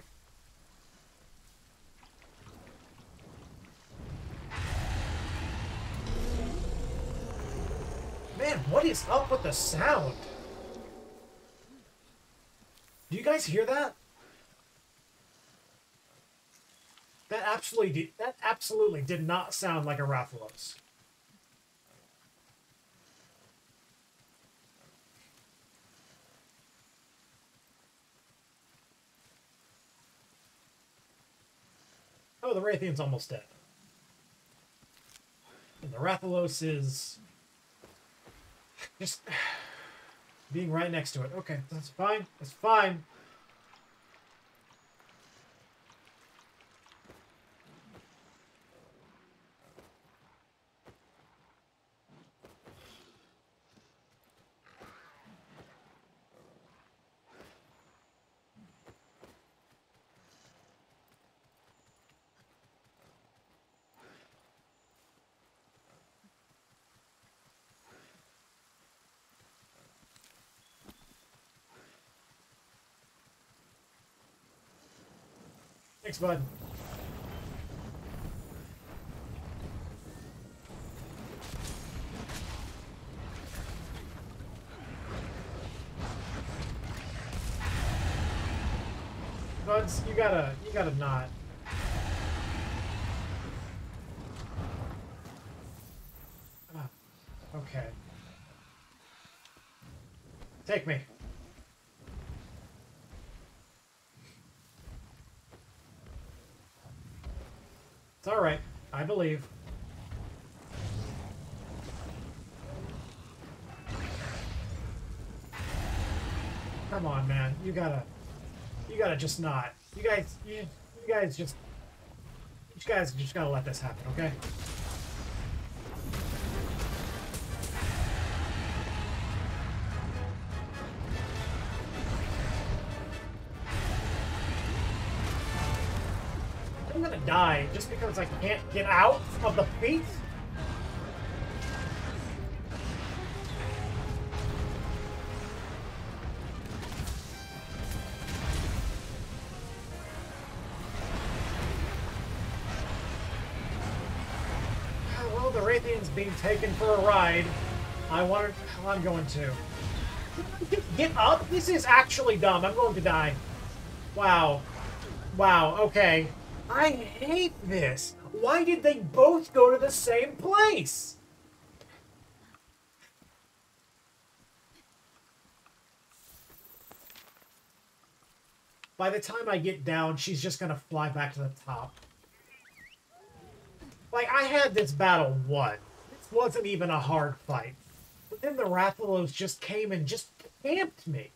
Man, what is up with the sound? Do you guys hear that? That absolutely did, that absolutely did not sound like a Rathalos. Oh, the Raytheon's almost dead. And the Rathalos is just being right next to it. Okay, that's fine. That's fine. Thanks, bud. Buds, you gotta, you gotta not. Ah, okay. Take me. It's all right. I believe. Come on, man. You gotta... You gotta just not. You guys... You, you guys just... You guys just gotta let this happen, okay? I'm gonna die just because I can't get out of the feet. Well, the Raytheon's being taken for a ride. I wanted... I'm going to. Get up? This is actually dumb. I'm going to die. Wow. Wow, okay. I hate this. Why did they both go to the same place? By the time I get down, she's just gonna fly back to the top. Like, I had this battle won. This wasn't even a hard fight. But then the Rathalos just came and just camped me.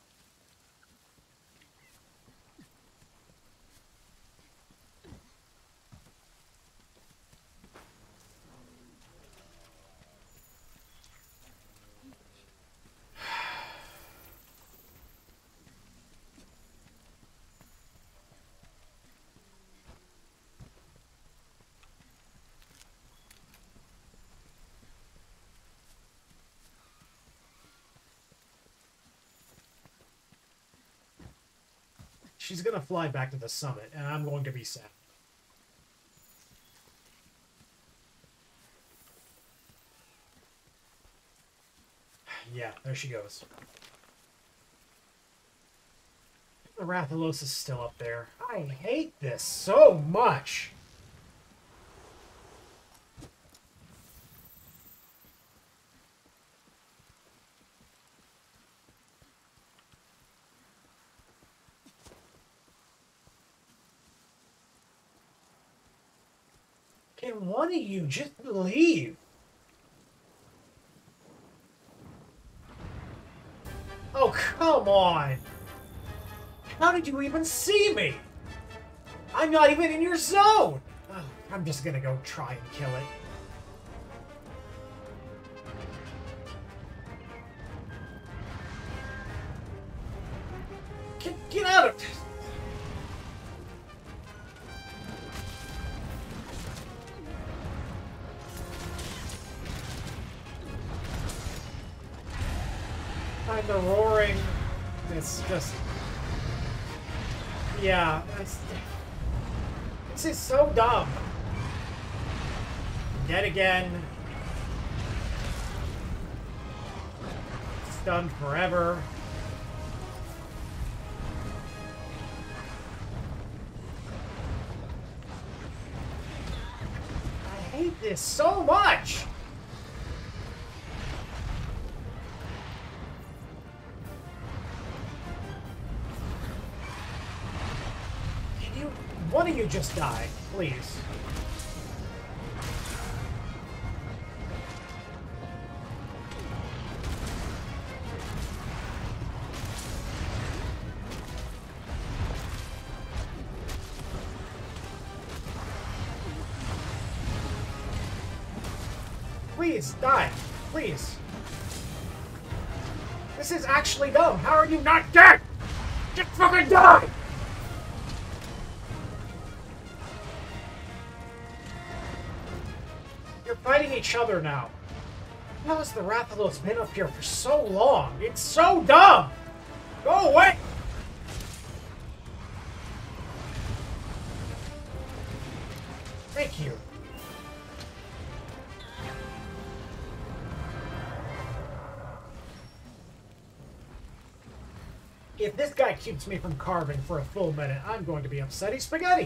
She's gonna fly back to the summit, and I'm going to be sad. Yeah, there she goes. The Rathalos is still up there. I hate this so much. Can one of you just leave? Oh, come on! How did you even see me? I'm not even in your zone! Oh, I'm just gonna go try and kill it. Get, get out of... I'm the roaring. It's just... Yeah, it's, this is so dumb. Dead again. Stunned forever. I hate this so much! One of you just die, please. Please, die. Please. This is actually dumb. How are you not dead? Just fucking die! You're fighting each other now. How has the Rathalos been up here for so long? It's so dumb! Go away! Thank you. If this guy keeps me from carving for a full minute, I'm going to be upsetty spaghetti.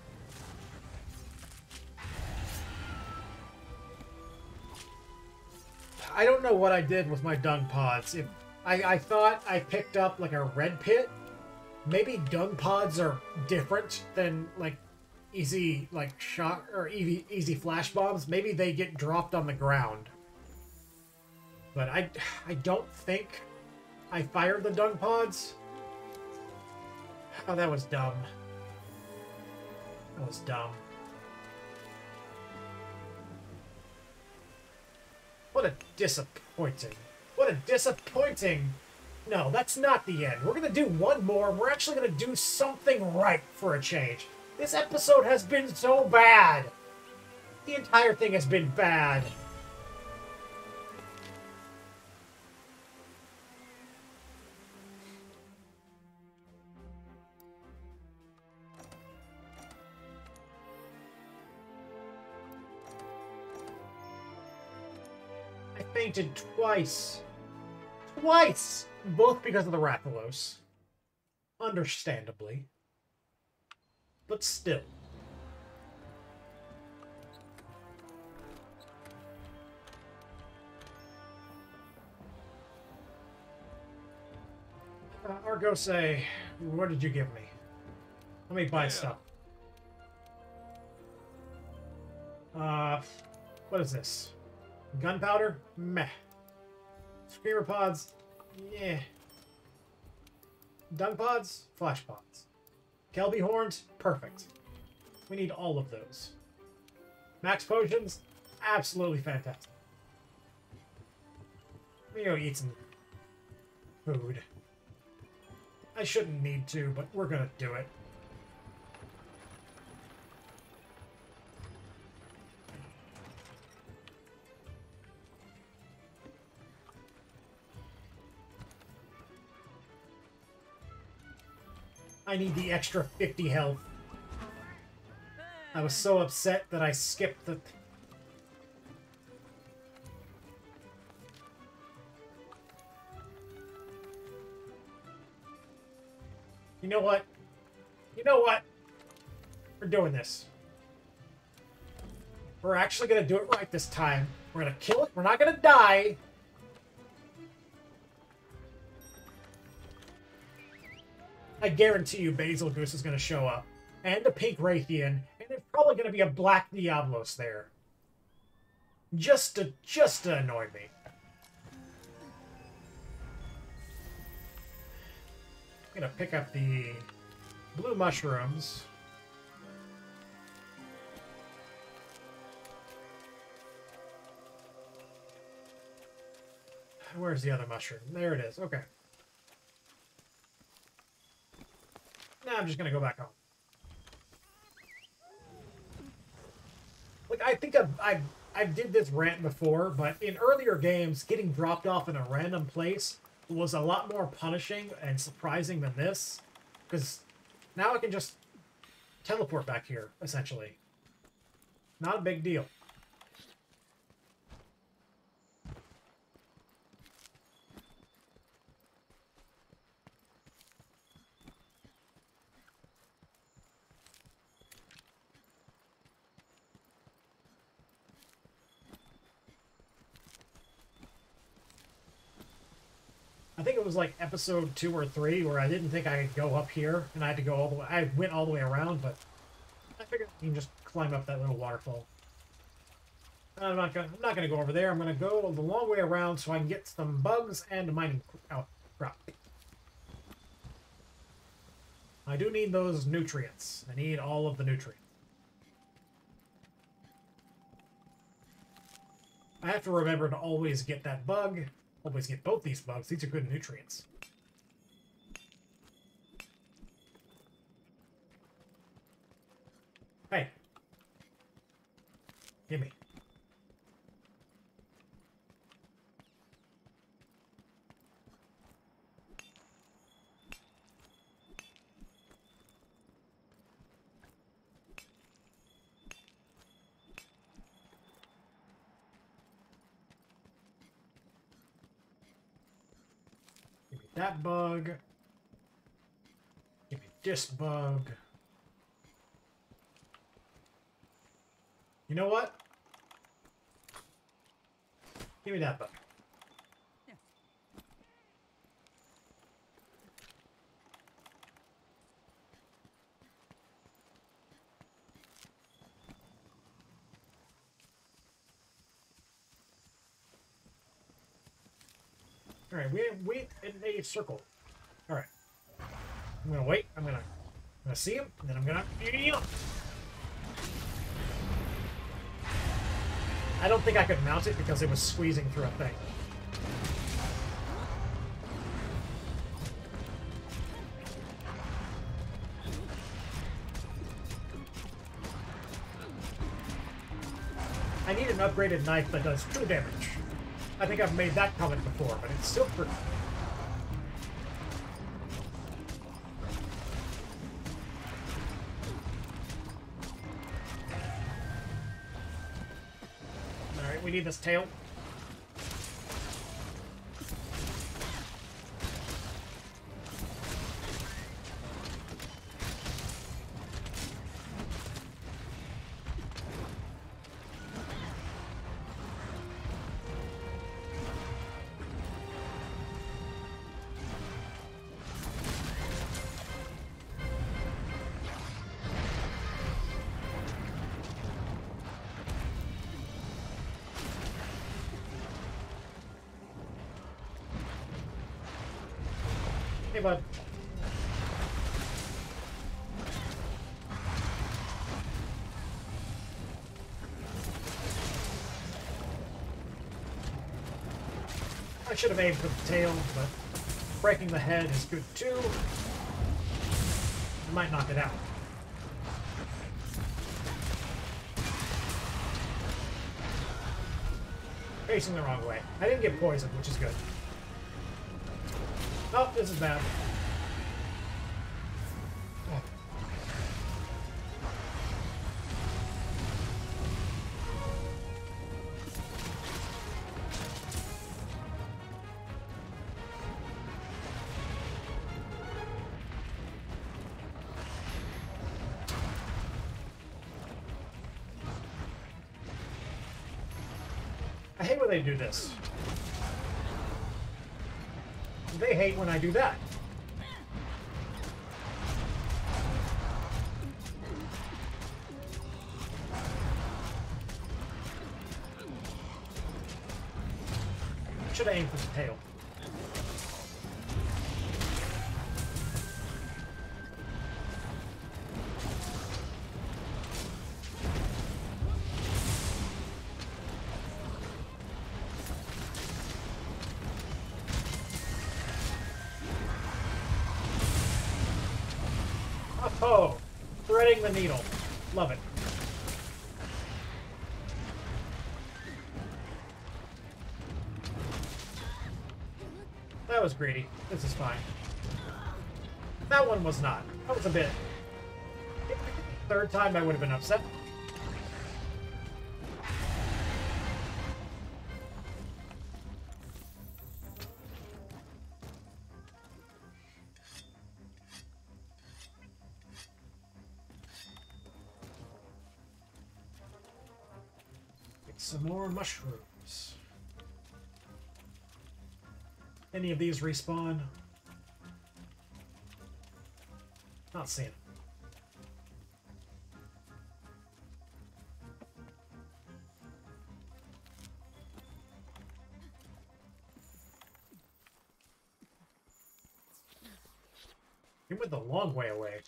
I don't know what I did with my dung pods. If I, I thought I picked up like a red pit. Maybe dung pods are different than like easy like shock or easy easy flash bombs. Maybe they get dropped on the ground. But I I don't think I fired the dung pods. Oh, that was dumb. That was dumb. What a disappointing. What a disappointing. No, that's not the end. We're gonna do one more. We're actually gonna do something right for a change. This episode has been so bad. The entire thing has been bad. I fainted twice. Twice! Both because of the Rathalos. Understandably. But still. Uh, Argose, what did you give me? Let me buy Yeah. stuff. Uh, what is this? Gunpowder? Meh. Screamer pods? Yeah. Dung pods? Flash pods. Kelby horns? Perfect. We need all of those. Max potions? Absolutely fantastic. Let me go eat some food. I shouldn't need to, but we're gonna do it. I need the extra fifty health. I was so upset that I skipped the... You know what? You know what? We're doing this. We're actually going to do it right this time. We're going to kill it. We're not going to die. I guarantee you Basil Goose is going to show up. And a pink Raytheon. And there's probably going to be a black Diablos there. Just to, just to annoy me. I'm going to pick up the blue mushrooms. Where's the other mushroom? There it is. Okay. Now I'm just going to go back home. Like, I think I've, I've, I did this rant before, but in earlier games, getting dropped off in a random place was a lot more punishing and surprising than this. Because now I can just teleport back here, essentially. Not a big deal. I think it was like episode two or three where I didn't think I could go up here, and I had to go all the way. I went all the way around, but I figured you can just climb up that little waterfall. I'm not gonna. I'm not gonna go over there. I'm gonna go the long way around so I can get some bugs and a mining crop. I do need those nutrients. I need all of the nutrients. I have to remember to always get that bug. Always get both these bugs. These are good nutrients. Hey. Gimme. Give me that bug. Give me this bug. You know what? Give me that bug. All right, we wait in a circle. All right, I'm gonna wait. I'm gonna, I'm gonna see him, and then I'm gonna. I don't think I could mount it because it was squeezing through a thing. I need an upgraded knife that does two damage. I think I've made that comment before, but it's still pretty. Alright, we need this tail. Hey, bud. I should have aimed for the tail, but breaking the head is good too. I might knock it out. Facing the wrong way. I didn't get poisoned, which is good. Oh, this is bad. Oh. I hate when they do this. They hate when I do that. Should have aimed for the tail. Oh, threading the needle. Love it. That was greedy. This is fine. That one was not. That was a bit. Third time I would have been upset. Some more mushrooms. Any of these respawn? Not seeing them. You went the long way away.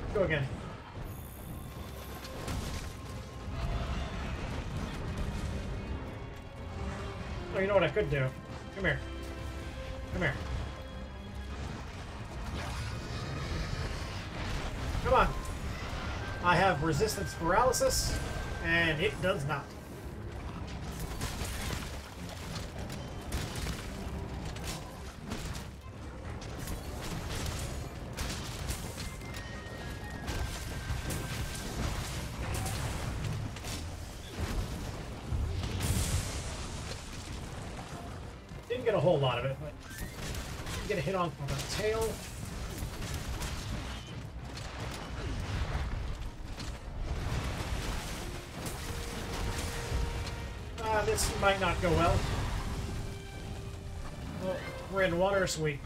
Go again. Oh, you know what I could do? Come here. Come here. Come on. I have resistance paralysis, and it does not. Didn't get a whole lot of it, but get a hit on from the tail. Uh, this might not go well. Well, we're in water, sweet.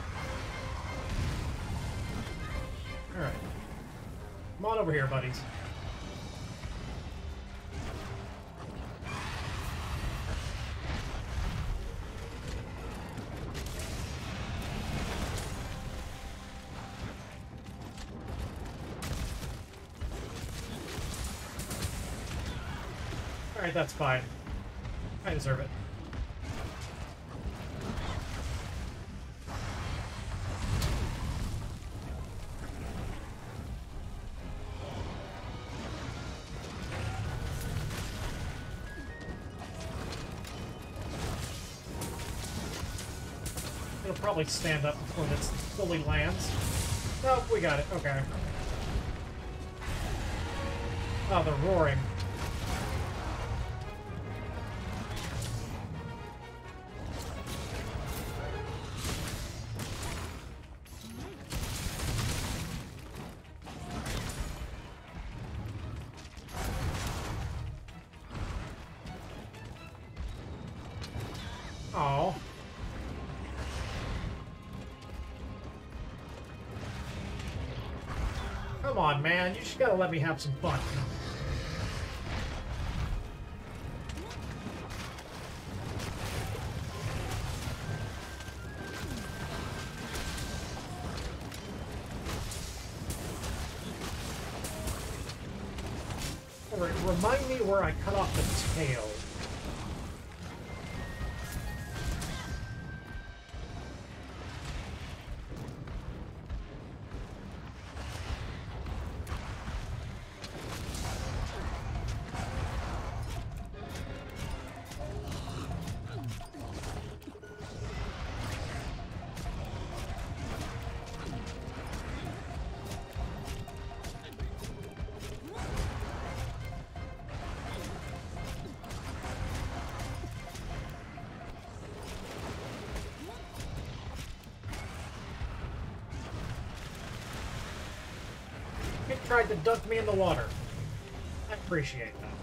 Alright. Come on over here, buddies. Alright, that's fine. I deserve it. It'll probably stand up before this fully lands. Nope, we got it. Okay. Oh, the roaring. Oh. Come on, man. You just gotta let me have some fun. Alright, remind me where I cut off the tail. It tried to dunk me in the water. I appreciate that.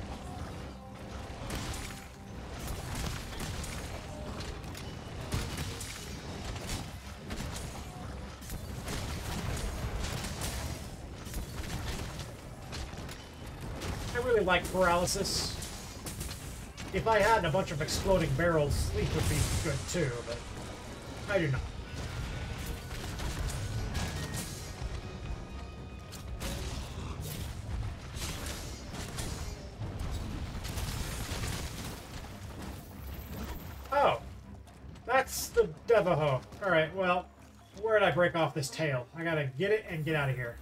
I really like paralysis. If I had a bunch of exploding barrels, sleep would be good too, but I do not. Oh, that's the Devaho. Alright, well, where did I break off this tail? I gotta get it and get out of here.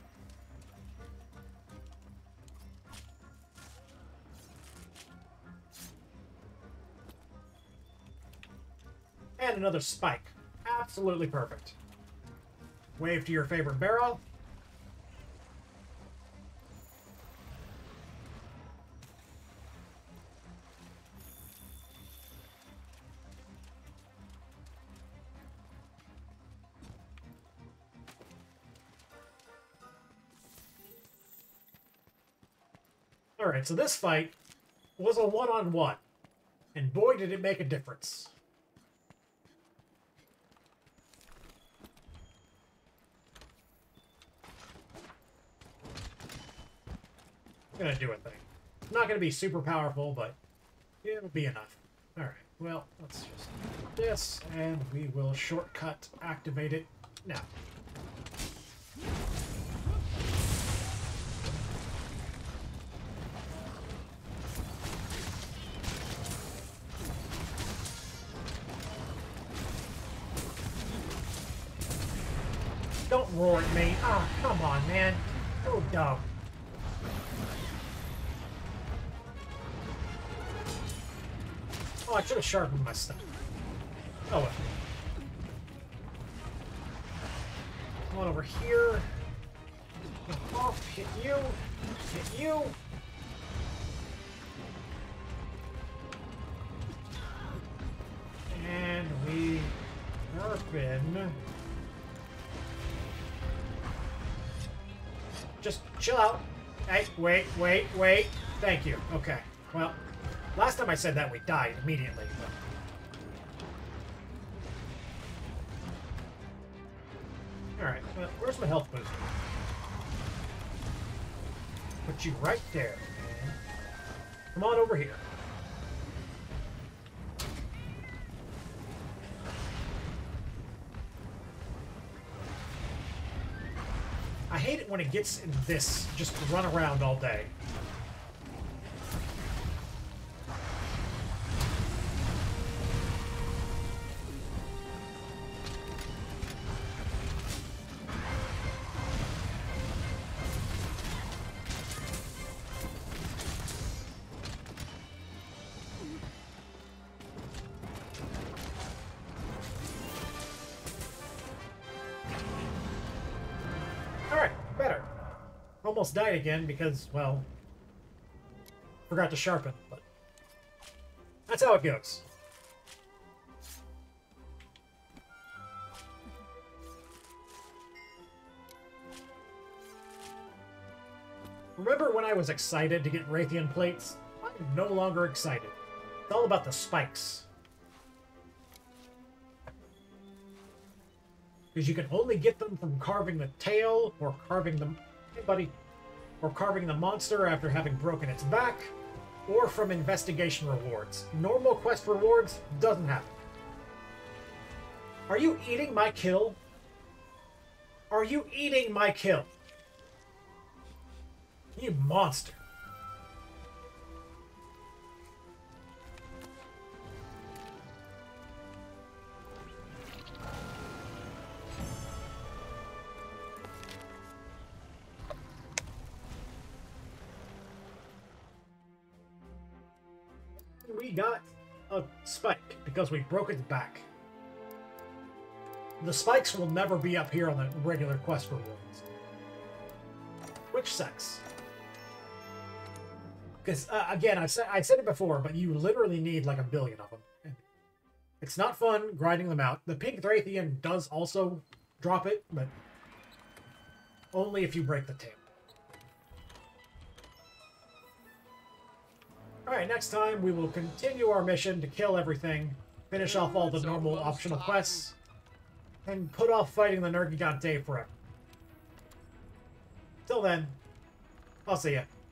And another spike. Absolutely perfect. Wave to your favorite barrel. Alright, so this fight was a one-on-one. And boy, did it make a difference. Gonna do a thing. Not gonna be super powerful, but it'll be enough. Alright, well, let's just do this, and we will shortcut activate it now. don't roar at me. Ah, oh, come on, man. So dumb. Oh, I should have sharpened my stuff. Oh well. Come on over here. Get off. Hit you. Hit you. And we sharpen. Just chill out. Hey, wait, wait, wait. Thank you. Okay. Well, last time I said that, we died immediately. But... Alright, well, where's my health booster? Put you right there, man. Come on over here. I hate it when it gets in this, just to run around all day. Almost died again because, well, forgot to sharpen, but that's how it goes. Remember when I was excited to get Raytheon plates? I'm no longer excited. It's all about the spikes. Because you can only get them from carving the tail or carving them... Hey, buddy. Or carving the monster after having broken its back, or from investigation rewards. Normal quest rewards doesn't happen. Are you eating my kill? Are you eating my kill? You monster. We got a spike because we broke its back. The spikes will never be up here on the regular quest rewards. Which sucks. Because, uh, again, I've said, I've said it before, but you literally need like a billion of them. And it's not fun grinding them out. The pink Raytheon does also drop it, but only if you break the tail. Alright, next time we will continue our mission to kill everything, finish off all the normal optional quests, and put off fighting the Nergigante forever. Till then, I'll see ya.